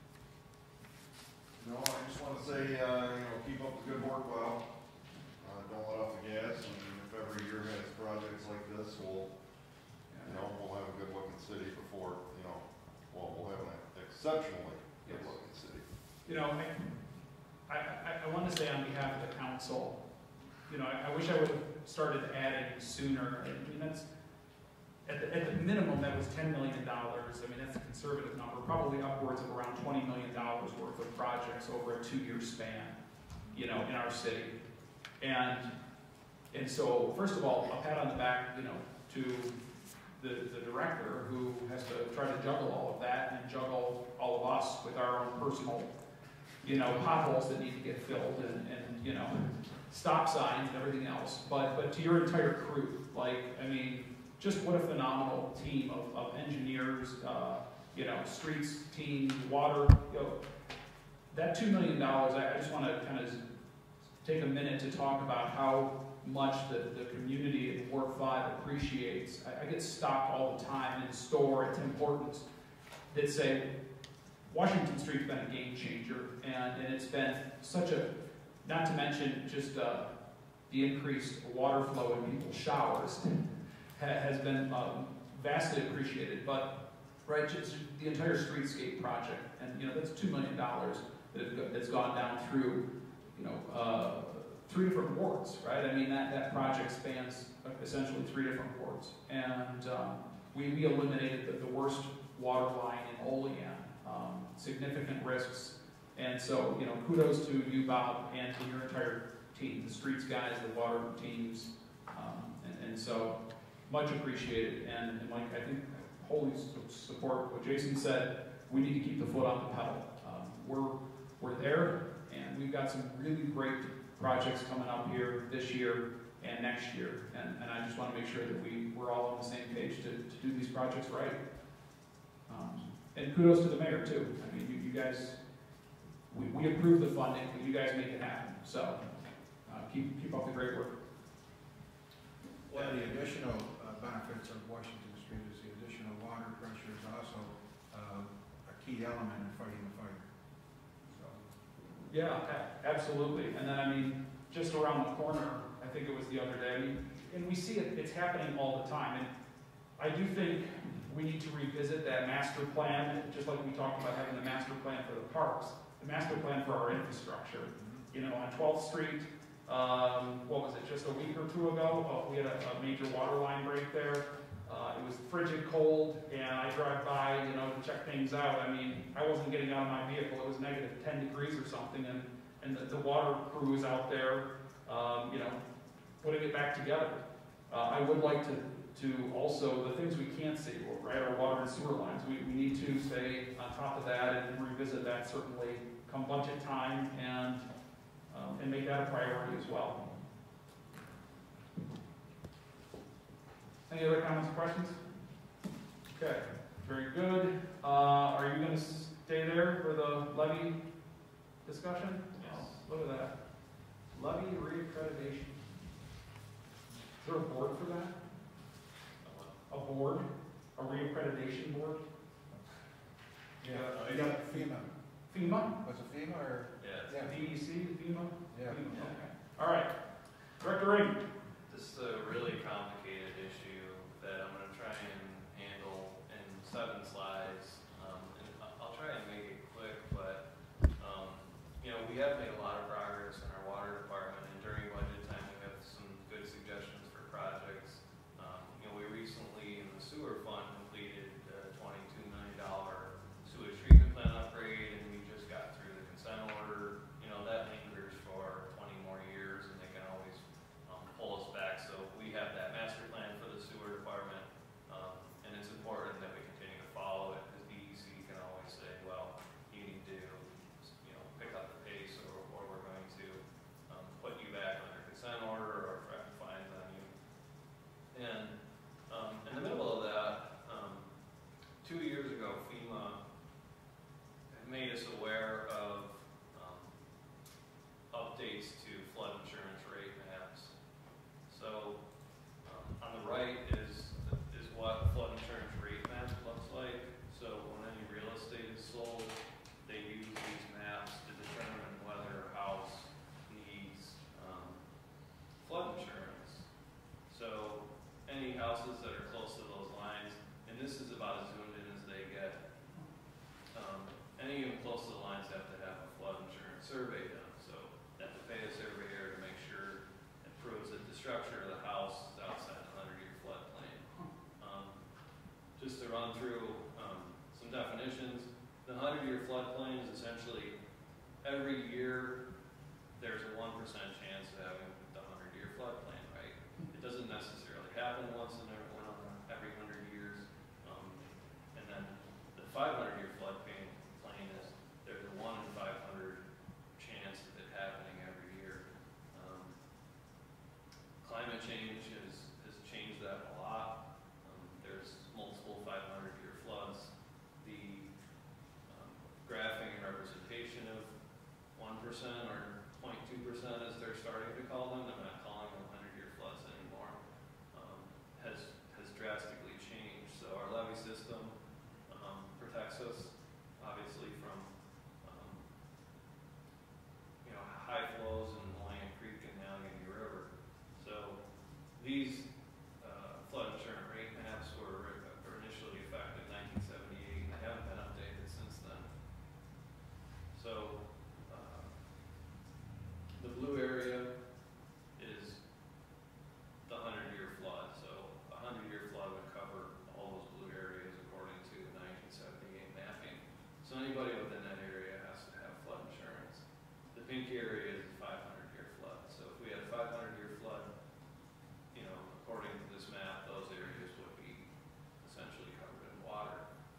No, I just want to say, keep up the good work, well. Don't let off the gas, and if every year has projects like this, we'll have a good looking city before, we'll have an exceptionally good looking city
you know, I want to say on behalf of the council, you know, I wish I would have started adding sooner. I mean, that's, at the minimum, that was $10 million. I mean, that's a conservative number, probably upwards of around $20 million worth of projects over a 2-year span, you know, in our city. And so, first of all, a pat on the back, you know, to the director who has to try to juggle all of that and juggle all of us with our own personal, you know, potholes that need to get filled and you know, stop signs and everything else. But to your entire crew, like, I mean, just what a phenomenal team of engineers, you know, streets team, water, you know, that $2 million, I just want to kind of take a minute to talk about how much the community in Ward 5 appreciates. I get stopped all the time in the store at Tim Hortons that say, Washington Street's been a game changer, and it's been such a, not to mention just the increased water flow in people's showers has been vastly appreciated. But, right, just the entire streetscape project, and you know, that's $2 million that's gone down through, you know, 3 different wards, right? I mean, that project spans essentially 3 different wards. And we eliminated the worst water line in Olean, significant risks. And so, you know, kudos to you, Bob, and to your entire team, the streets guys, the water teams. And so, much appreciated. And Mike, I think, wholly support what Jason said. We need to keep the foot on the pedal. We're there, and we've got some really great projects coming up here this year and next year, and I just want to make sure that we're all on the same page to do these projects right. And kudos to the mayor too. I mean, you guys, we approve the funding, but you guys make it happen. So keep up the great work.
One of the additional benefits of Washington Street is the additional water pressure is also a key element in fighting the fire. So.
Yeah, absolutely. And then, I mean, just around the corner, I think it was the other day, I mean, and we see it's happening all the time. And I do think we need to revisit that master plan, just like we talked about having the master plan for the parks, the master plan for our infrastructure. You know, on 12th Street, what was it, just a week or 2 ago, we had a major water line break there. It was frigid cold, and I drive by, you know, to check things out. I mean, I wasn't getting out of my vehicle. It was negative 10 degrees or something, and the water crew is out there, you know, putting it back together. I would like to also, the things we can't see, right, our water and sewer lines, we need to stay on top of that and revisit that certainly come budget time and make that a priority as well. Any other comments or questions? Okay, very good. Are you going to stay there for the levy discussion?
Yes.
Oh, look at that. Levy reaccreditation. Is there a board for that? A board? A reaccreditation board?
Yeah, you got FEMA.
FEMA?
Was it FEMA or?
Yeah.
DEC, FEMA?
Yeah.
FEMA, okay. All right. Director Ring.
This is a really complicated issue that I'm going to try and handle in 7 slides. And I'll try and make it quick, but you know, we have made a lot of progress in our water department, and during budget time, we have some good suggestions for projects. You know, we recently in the sewer fund completed a $22 million sewage treatment plant upgrade, and we just got through the consent order. You know, that lingers for 20 more years, and they can always pull us back. So we have that master plan for the sewer department, and it's important that we continue to follow it, because DEC can always say, well, you need to, you know, pick up the pace, or we're going to put you back under consent order or threaten fines on you. And in the middle of that, 2 years ago, FEMA made us aware of updates to flood insurance rate maps. So on the right is what a flood insurance rate map looks like. So when any real estate is sold, they use these maps to determine whether a house needs flood insurance. So any houses that are close to those lines, and this is about as zoomed in as they get, any of them close to the lines have to run through some definitions. The 100-year floodplain is essentially every year there's a 1% chance of having the 100-year floodplain, right? It doesn't necessarily happen once in every 100 years. And then the 500-year floodplain is there's a 1 in 500 chance of it happening every year. Climate change has changed that a lot. There's multiple 500-year floods. The graphing and representation of 1% or 0.2%, as they're starting to call them, they're not calling them 100-year floods anymore, has drastically changed. So our levee system protects us, obviously, from high flows in Olean Creek and the Allegheny River. So these flood insurance rate maps were initially effective in 1978 and they haven't been updated since then. So the blue area is the 100-year flood. So a 100-year flood would cover all those blue areas according to the 1978 mapping. So anybody within that area has to have flood insurance. The pink area is a 500-year flood. So if we had a 500-year flood, according to this map, those areas would be essentially covered in water.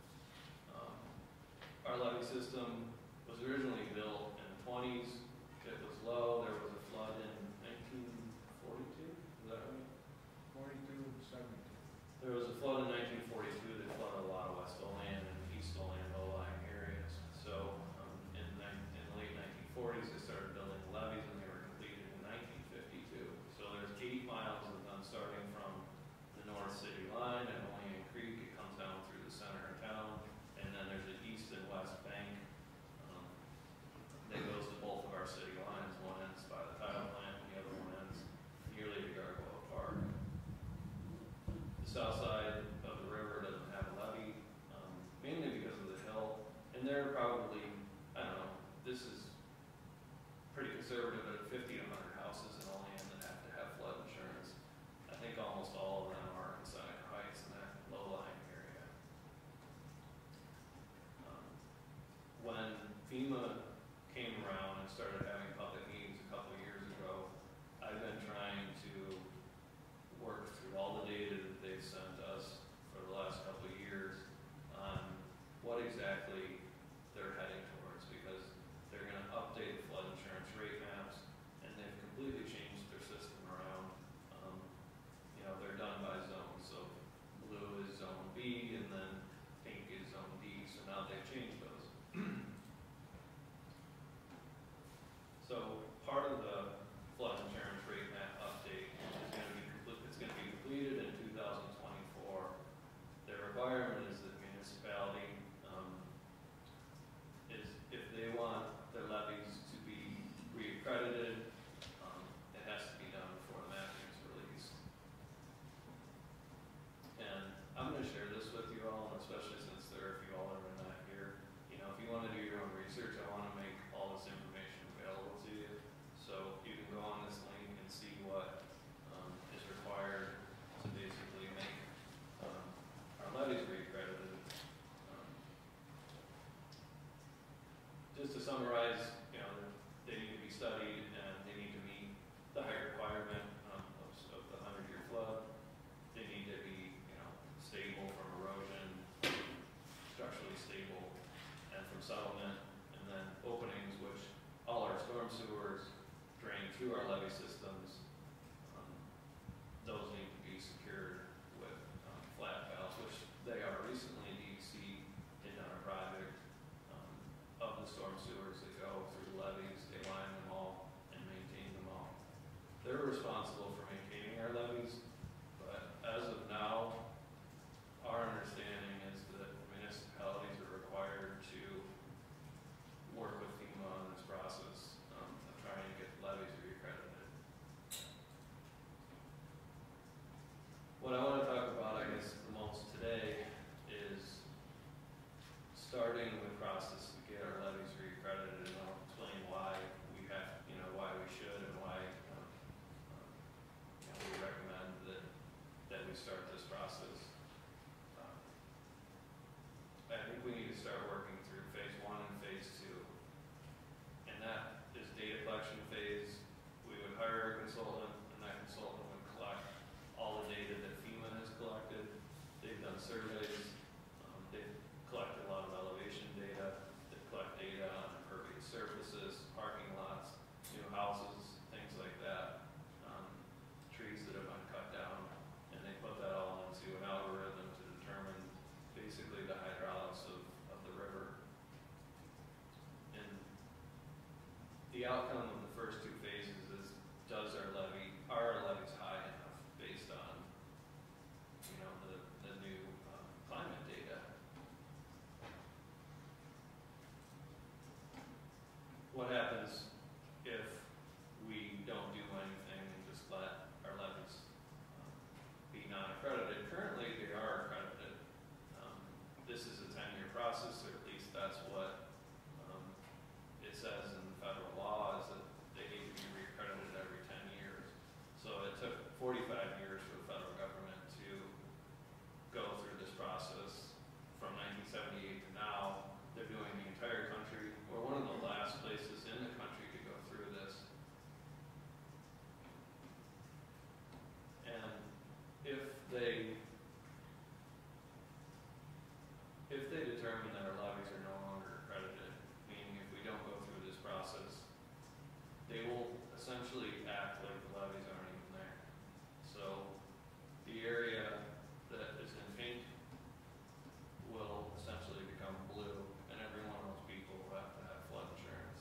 Our levee system was originally built in the 20s. It was low. There was a flood in 1942. Is that right?
42, 72.
There was a flood in 1942 that flooded a lot of West Olean and East Olean low-lying areas. So in the late 1940s, they started building levees, and they were completed in 1952. So there's 8 miles of them starting from the north city line at Olean Creek. It comes down through the center of town, and then there's an east and west bank that goes to both of our city lines. One ends by the tile plant, and the other one ends nearly to Gargoyle Park. The south side of the river doesn't have a levee, mainly because of the hill, and there are probably, I don't know, this is pretty conservative, but 50 to 100 houses in Olean that have to have flood insurance. I think almost all of them are in Seneca Heights in that low-lying area. When FEMA came around and started having public meetings a couple of years ago, I've been trying to work through all the data that they've sent us for the last couple of years on what exactly they're heading towards, because they're going to update the flood insurance rate maps, and they've completely changed their system around. They're done by zone, so blue is zone B, and then pink is zone D, so now they've changed those. So part of the flood insurance rate map update is going to be completed in 2024. Their requirement is that municipality is, if they want their levies to be reaccredited, it has to be done before the mapping is released. And I'm going to share this with you all, and especially since there are a few all that are not here. If you want to do your own research, I want to make all this information available to you. So you can go on this link and see what is required to basically make our levies reaccredited. Just to summarize, they need to be studied and they need to meet the height requirement of the 100-year flood. They need to be, stable from erosion, structurally stable, and from settlement, and then openings, which all our storm sewers drain through our levee systems. Those need to be secured with flat valves, which they are. Recently, DEC did on a project of the storm sewers that go through the levees. They line them all and maintain them all. They're responsible for maintaining our levees, but as of now, our understanding is that municipalities are required to work with FEMA on this process of trying to get levees reaccredited. surveys. They've collected a lot of elevation data. They collect data on impervious surfaces, parking lots, new houses, things like that. Trees that have been cut down, and they put that all into an algorithm to determine basically the hydraulics of the river. And the outcome of the first two phases is, are our levees high enough based on, you know, the new climate data? What happens if we don't do anything and just let our levees be non-accredited? Currently, they are accredited. This is a 10-year process, or at least that's what it says in the federal law, is that they need to be reaccredited every 10 years. So it took 45 years for the federal government to go through this process. From 1978 to now, they're doing the entire country. We're one of the last places in the country to go through this. And if they determine that our levees are no longer accredited, meaning if we don't go through this process, they will essentially act like the levees aren't even there. So the area that is in pink will essentially become blue, and every one of those people will have to have flood insurance.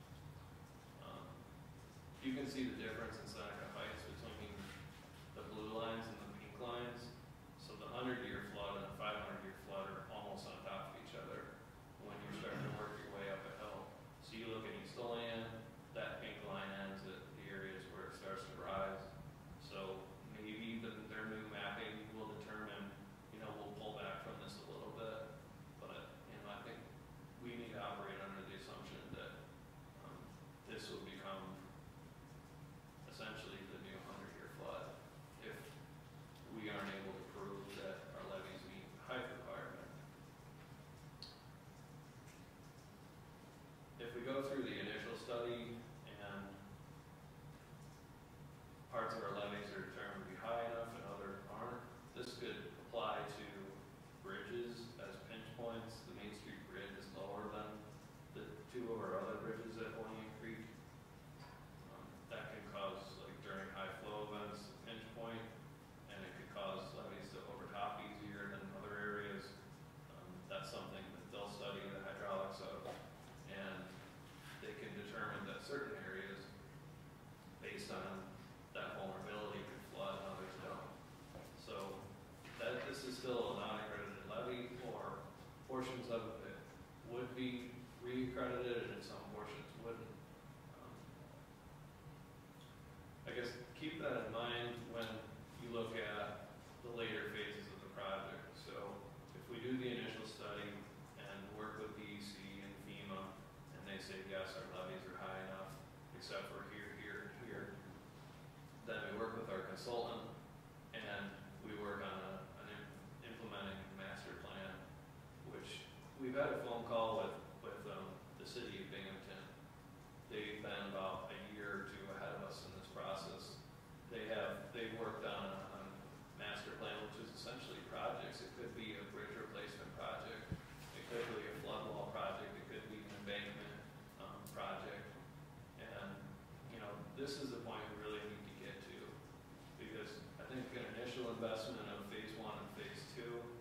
You can see the difference in Seneca Heights between the blue lines and the pink lines. So the 100-year flood and the 500-year flood are almost on top of each other when you're starting to work your way up a hill. So you look at East Olean, that pink line ends at the areas where it starts to rise. So maybe their new mapping will determine, you know, we'll pull back from this a little bit. But, you know, I think we need to operate under the assumption that this will become essentially the new 100-year flood if we aren't able to prove that our levees meet the height requirement. If we go through the initial study and parts of our levees are determined to be high enough and other aren't, this could apply to bridges as pinch points. The Main Street Bridge is lower than the two of our other bridges at Olean Creek. That can cause, like during high flow events, a pinch point, and it could cause levees to overtop easier than other areas. That's something that they'll study the hydraulics of, and they can determine that certain areas, based on that vulnerability, could flood and others don't. So that this is still a non-accredited levee, or portions of it would be re-accredited and some portions wouldn't. I guess keep that in mind when you look at the later phases of the project. So if we do the initial study and work with DEC and FEMA, and they say, yes, our levees are high enough, except for here, here, and here, then we work with our consultant and we work on implementing a master plan, which we've had a phone call with the city of Binghamton. They've been about a year or two ahead of us in this process. They've worked on a master plan, which is essentially projects. It could be a bridge replacement project. It could be a flood wall project. It could be an embankment project. And, you know, this is the point we really need to get to, because I think an initial investment of phase 1 and phase 2,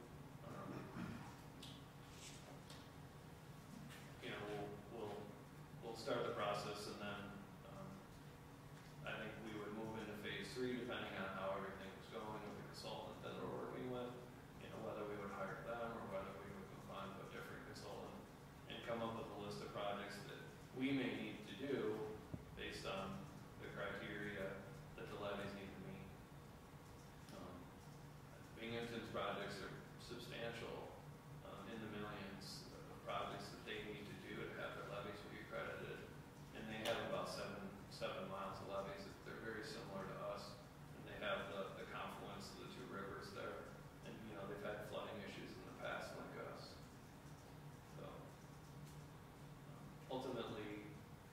you know, we'll start the process, and then I think we would move into phase 3 depending on how everything was going with the consultant that we're working with, you know, whether we would hire them or whether we would combine with a different consultant and come up with a list of projects that we may need to do based on the criteria that the levees need to meet. Binghamton's projects are substantial, in the millions of projects that they need to do to have their levees be accredited, and they have about seven miles of levees. They're very similar to us, and they have the confluence of the two rivers there, and you know they've had flooding issues in the past like us. So ultimately,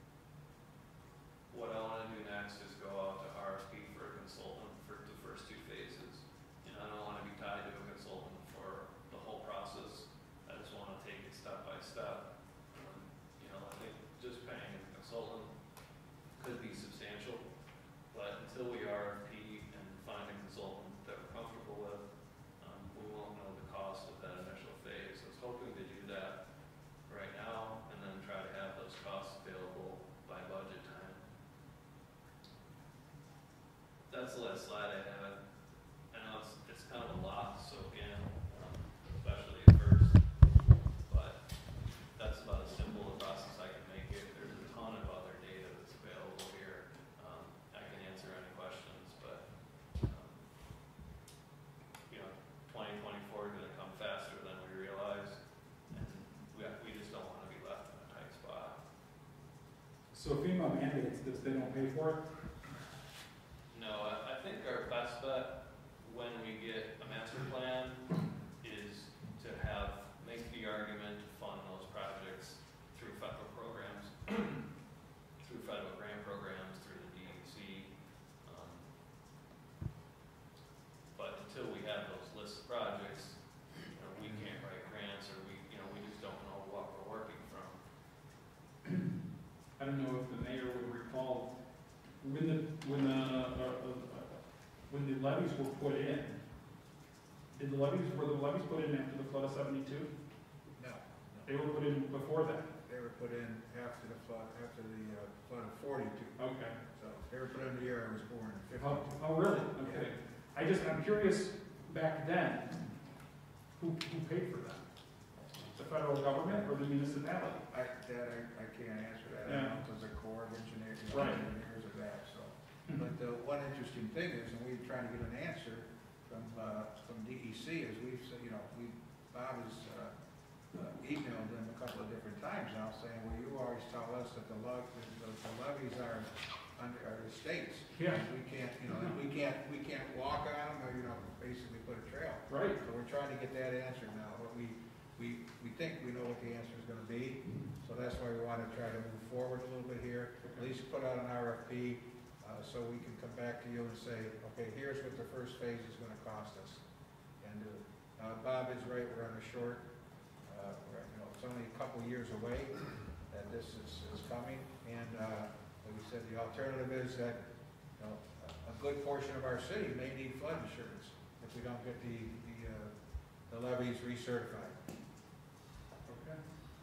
that's the last slide I have. I know it's kind of a lot to soak in, especially at first, but that's about as simple a process I can make it. There's a ton of other data that's available here. I can answer any questions, but, 2024 is gonna come faster than we realize, and we just don't wanna be left in a tight spot.
So FEMA mandates this, they don't pay for it?
No, I think our best bet when we get a master plan is to make the argument to fund those projects through federal programs, through federal grant programs, through the DEC. But until we have those lists of projects, we can't write grants, or we just don't know what we're working from.
I don't know if the mayor would recall, when the levees were put in, were the levees put in after the flood of 72?
No,
They were put in before that?
they were put in after the flood of 42.
Okay.
So they were put in the year I was born, 52.
Oh, really? Okay. I'm curious, back then, who paid for that? The federal government or the municipality?
I can't answer that. I
Yeah.
don't know if there's a Corps of Engineers,
Right.
engineers of that, so. But the one interesting thing is, and we're trying to get an answer from DEC, is Bob has emailed them a couple of different times now saying, well, you always tell us that the levees are the states.
Yeah.
We can't walk on them or, basically put a trail.
Right.
So we're trying to get that answer now, but we think we know what the answer is gonna be, so that's why we wanna try to move forward a little bit here, at least put out an RFP, so we can come back to you and say, okay, here's what the first phase is gonna cost us. And, Bob is right, we're on a short, it's only a couple years away that this is coming, and, like we said, the alternative is that, a good portion of our city may need flood insurance if we don't get the levees recertified.
Okay.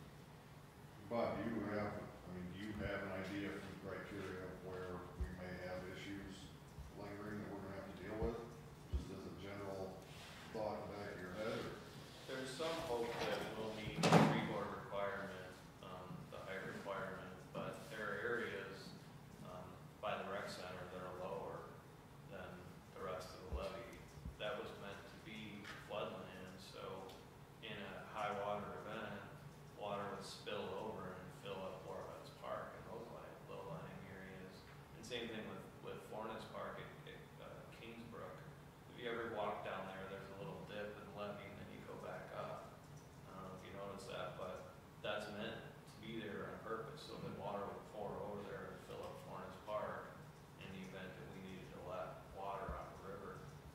Bob, do you have an idea of the criteria of where we may have issues lingering that we're gonna have to deal with? Just as a general thought in the back of your head, or?
There's some hope that we'll meet the freeboard requirement, the height requirement, but there are areas by the rec center that are lower than the rest of the levee. That was meant to be floodland, so in a high water event, water would spill over and fill up Warhead's Park and those low-lying areas. And same thing with Florence Park at Kingsbrook. If you ever walk down there, there's a little dip in the levee and then you go back up. I don't know if you noticed that, but that's meant to be there on purpose, so that water would pour over there and fill up Florence Park in the event that we needed to let water out of the river.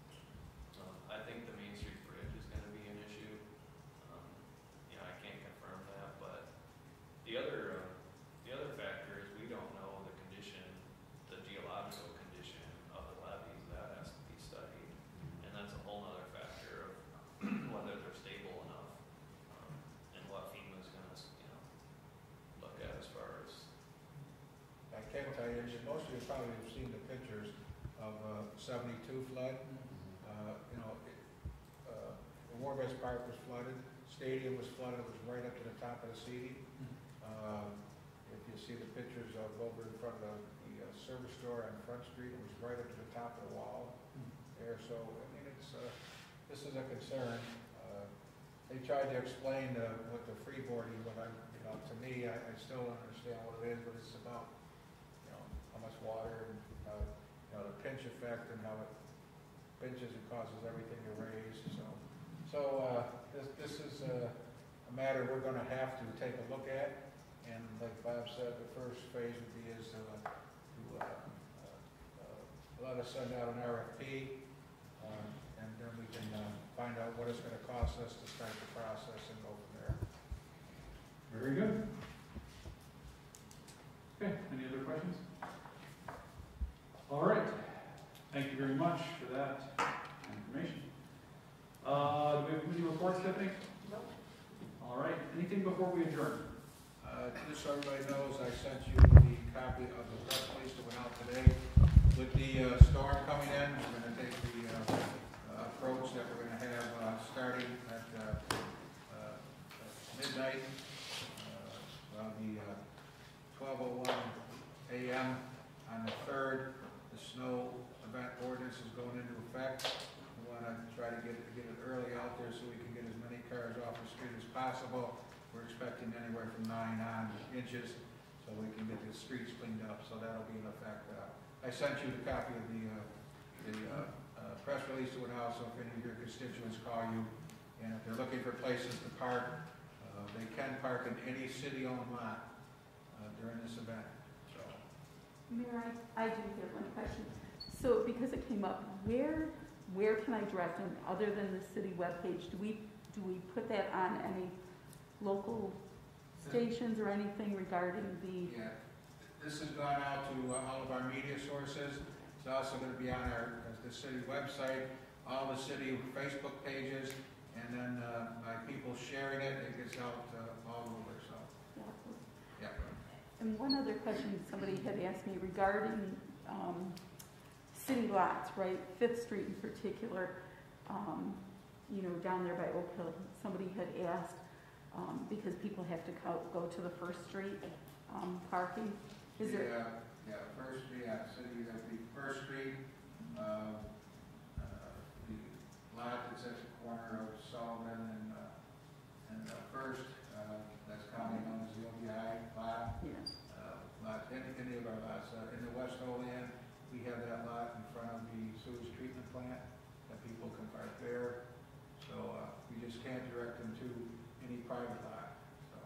I think the Main Street Bridge is gonna be an issue. I can't confirm that, but the other factor is we don't know the condition, the geological condition of the levees. That has to be studied, and that's a whole other factor of whether they're stable enough, and what FEMA's gonna, look at as far as.
I can tell you, most of you probably have seen the pictures of 72 flood. Warbeck Park was flooded, stadium was flooded, it was right up to the top of the seating. If you see the pictures of over in front of the service store on Front Street, it was right up to the top of the wall there, so, this is a concern. They tried to explain what the freeboarding, to me, I still don't understand what it is, but it's about, how much water and, the pinch effect and how it pinches and causes everything to raise, So this is a matter we're gonna have to take a look at, and like Bob said, the first phase would be to let us send out an RFP, and then we can find out what it's gonna cost us to start the process and go from there.
Very good. Okay, any other questions? All right, thank you very much for that information. Do we have any reports, Tiffany?
No.
All right, anything before we adjourn?
Just so everybody knows, I sent you the copy of the press release that went out today. With the storm coming in, we're gonna take the approach that we're gonna have starting at midnight. That'll be 12:01 a.m. on the 3rd. The snow event ordinance is going into effect. We want to try to get it early out there so we can get as many cars off the street as possible. We're expecting anywhere from 9 inches, so we can get the streets cleaned up. So that'll be in effect. I sent you the copy of the press release that went out, so if any of your constituents call you, and if they're looking for places to park, they can park in any city-owned lot during this event. So,
Mayor, I do have one question. So because it came up, where can I direct them other than the city webpage? Do we put that on any local stations or anything regarding the?
yeah, this has gone out to all of our media sources. It's also going to be on the city website, all the city Facebook pages, and then by people sharing it, it gets out all over. So, yeah.
And one other question somebody had asked me regarding city lots, right? 5th Street in particular, you know, down there by Oak Hill. Somebody had asked, because people have to go to the 1st Street parking. Is there?
Yeah, city, that'd be 1st Street, the lot that's at the corner of Sullivan and 1st, that's commonly known as the OBI lot.
Yes.
Lot, any of our lots, in the West Olean, we have that lot in front of the sewage treatment plant that people can park there. So we just can't direct them to any private lot. So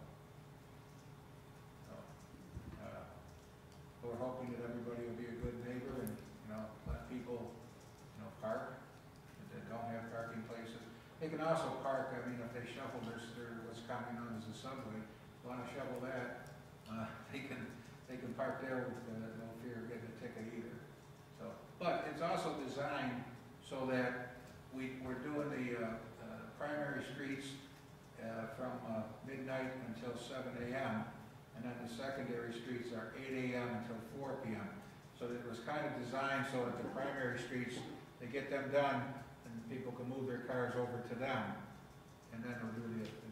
we're hoping that everybody will be a good neighbor and, you know, let people, you know, park that don't have parking places. They can also park, I mean, if they shovel their what's commonly known as the subway, want to shovel that, they can park there with no fear of getting a ticket either. So, but it's also designed so that we're doing the primary streets from midnight until 7 a.m. and then the secondary streets are 8 a.m. until 4 p.m. So it was kind of designed so that the primary streets, they get them done and people can move their cars over to them, and then they'll do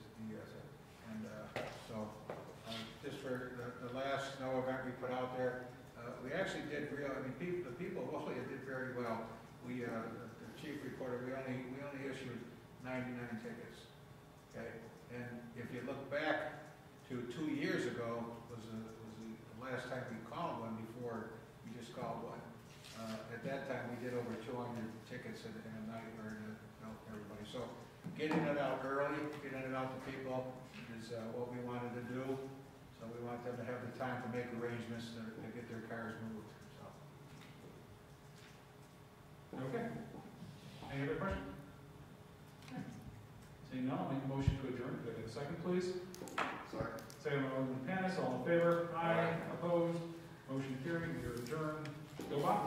just for the last snow event we put out there, we actually did the people of Olean did very well. We, the chief reporter, we only issued 99 tickets. Okay, and if you look back to 2 years ago, was the last time we called one before we just called one. At that time, we did over 200 tickets in a night where to help everybody. So getting it out early, getting it out to people is what we wanted to do. So we want them to have the time to make arrangements to get their cars moved. So.
Okay. Any other questions? Okay. Seeing none, I'll make a motion to adjourn. Could I get a second, please?
Sorry.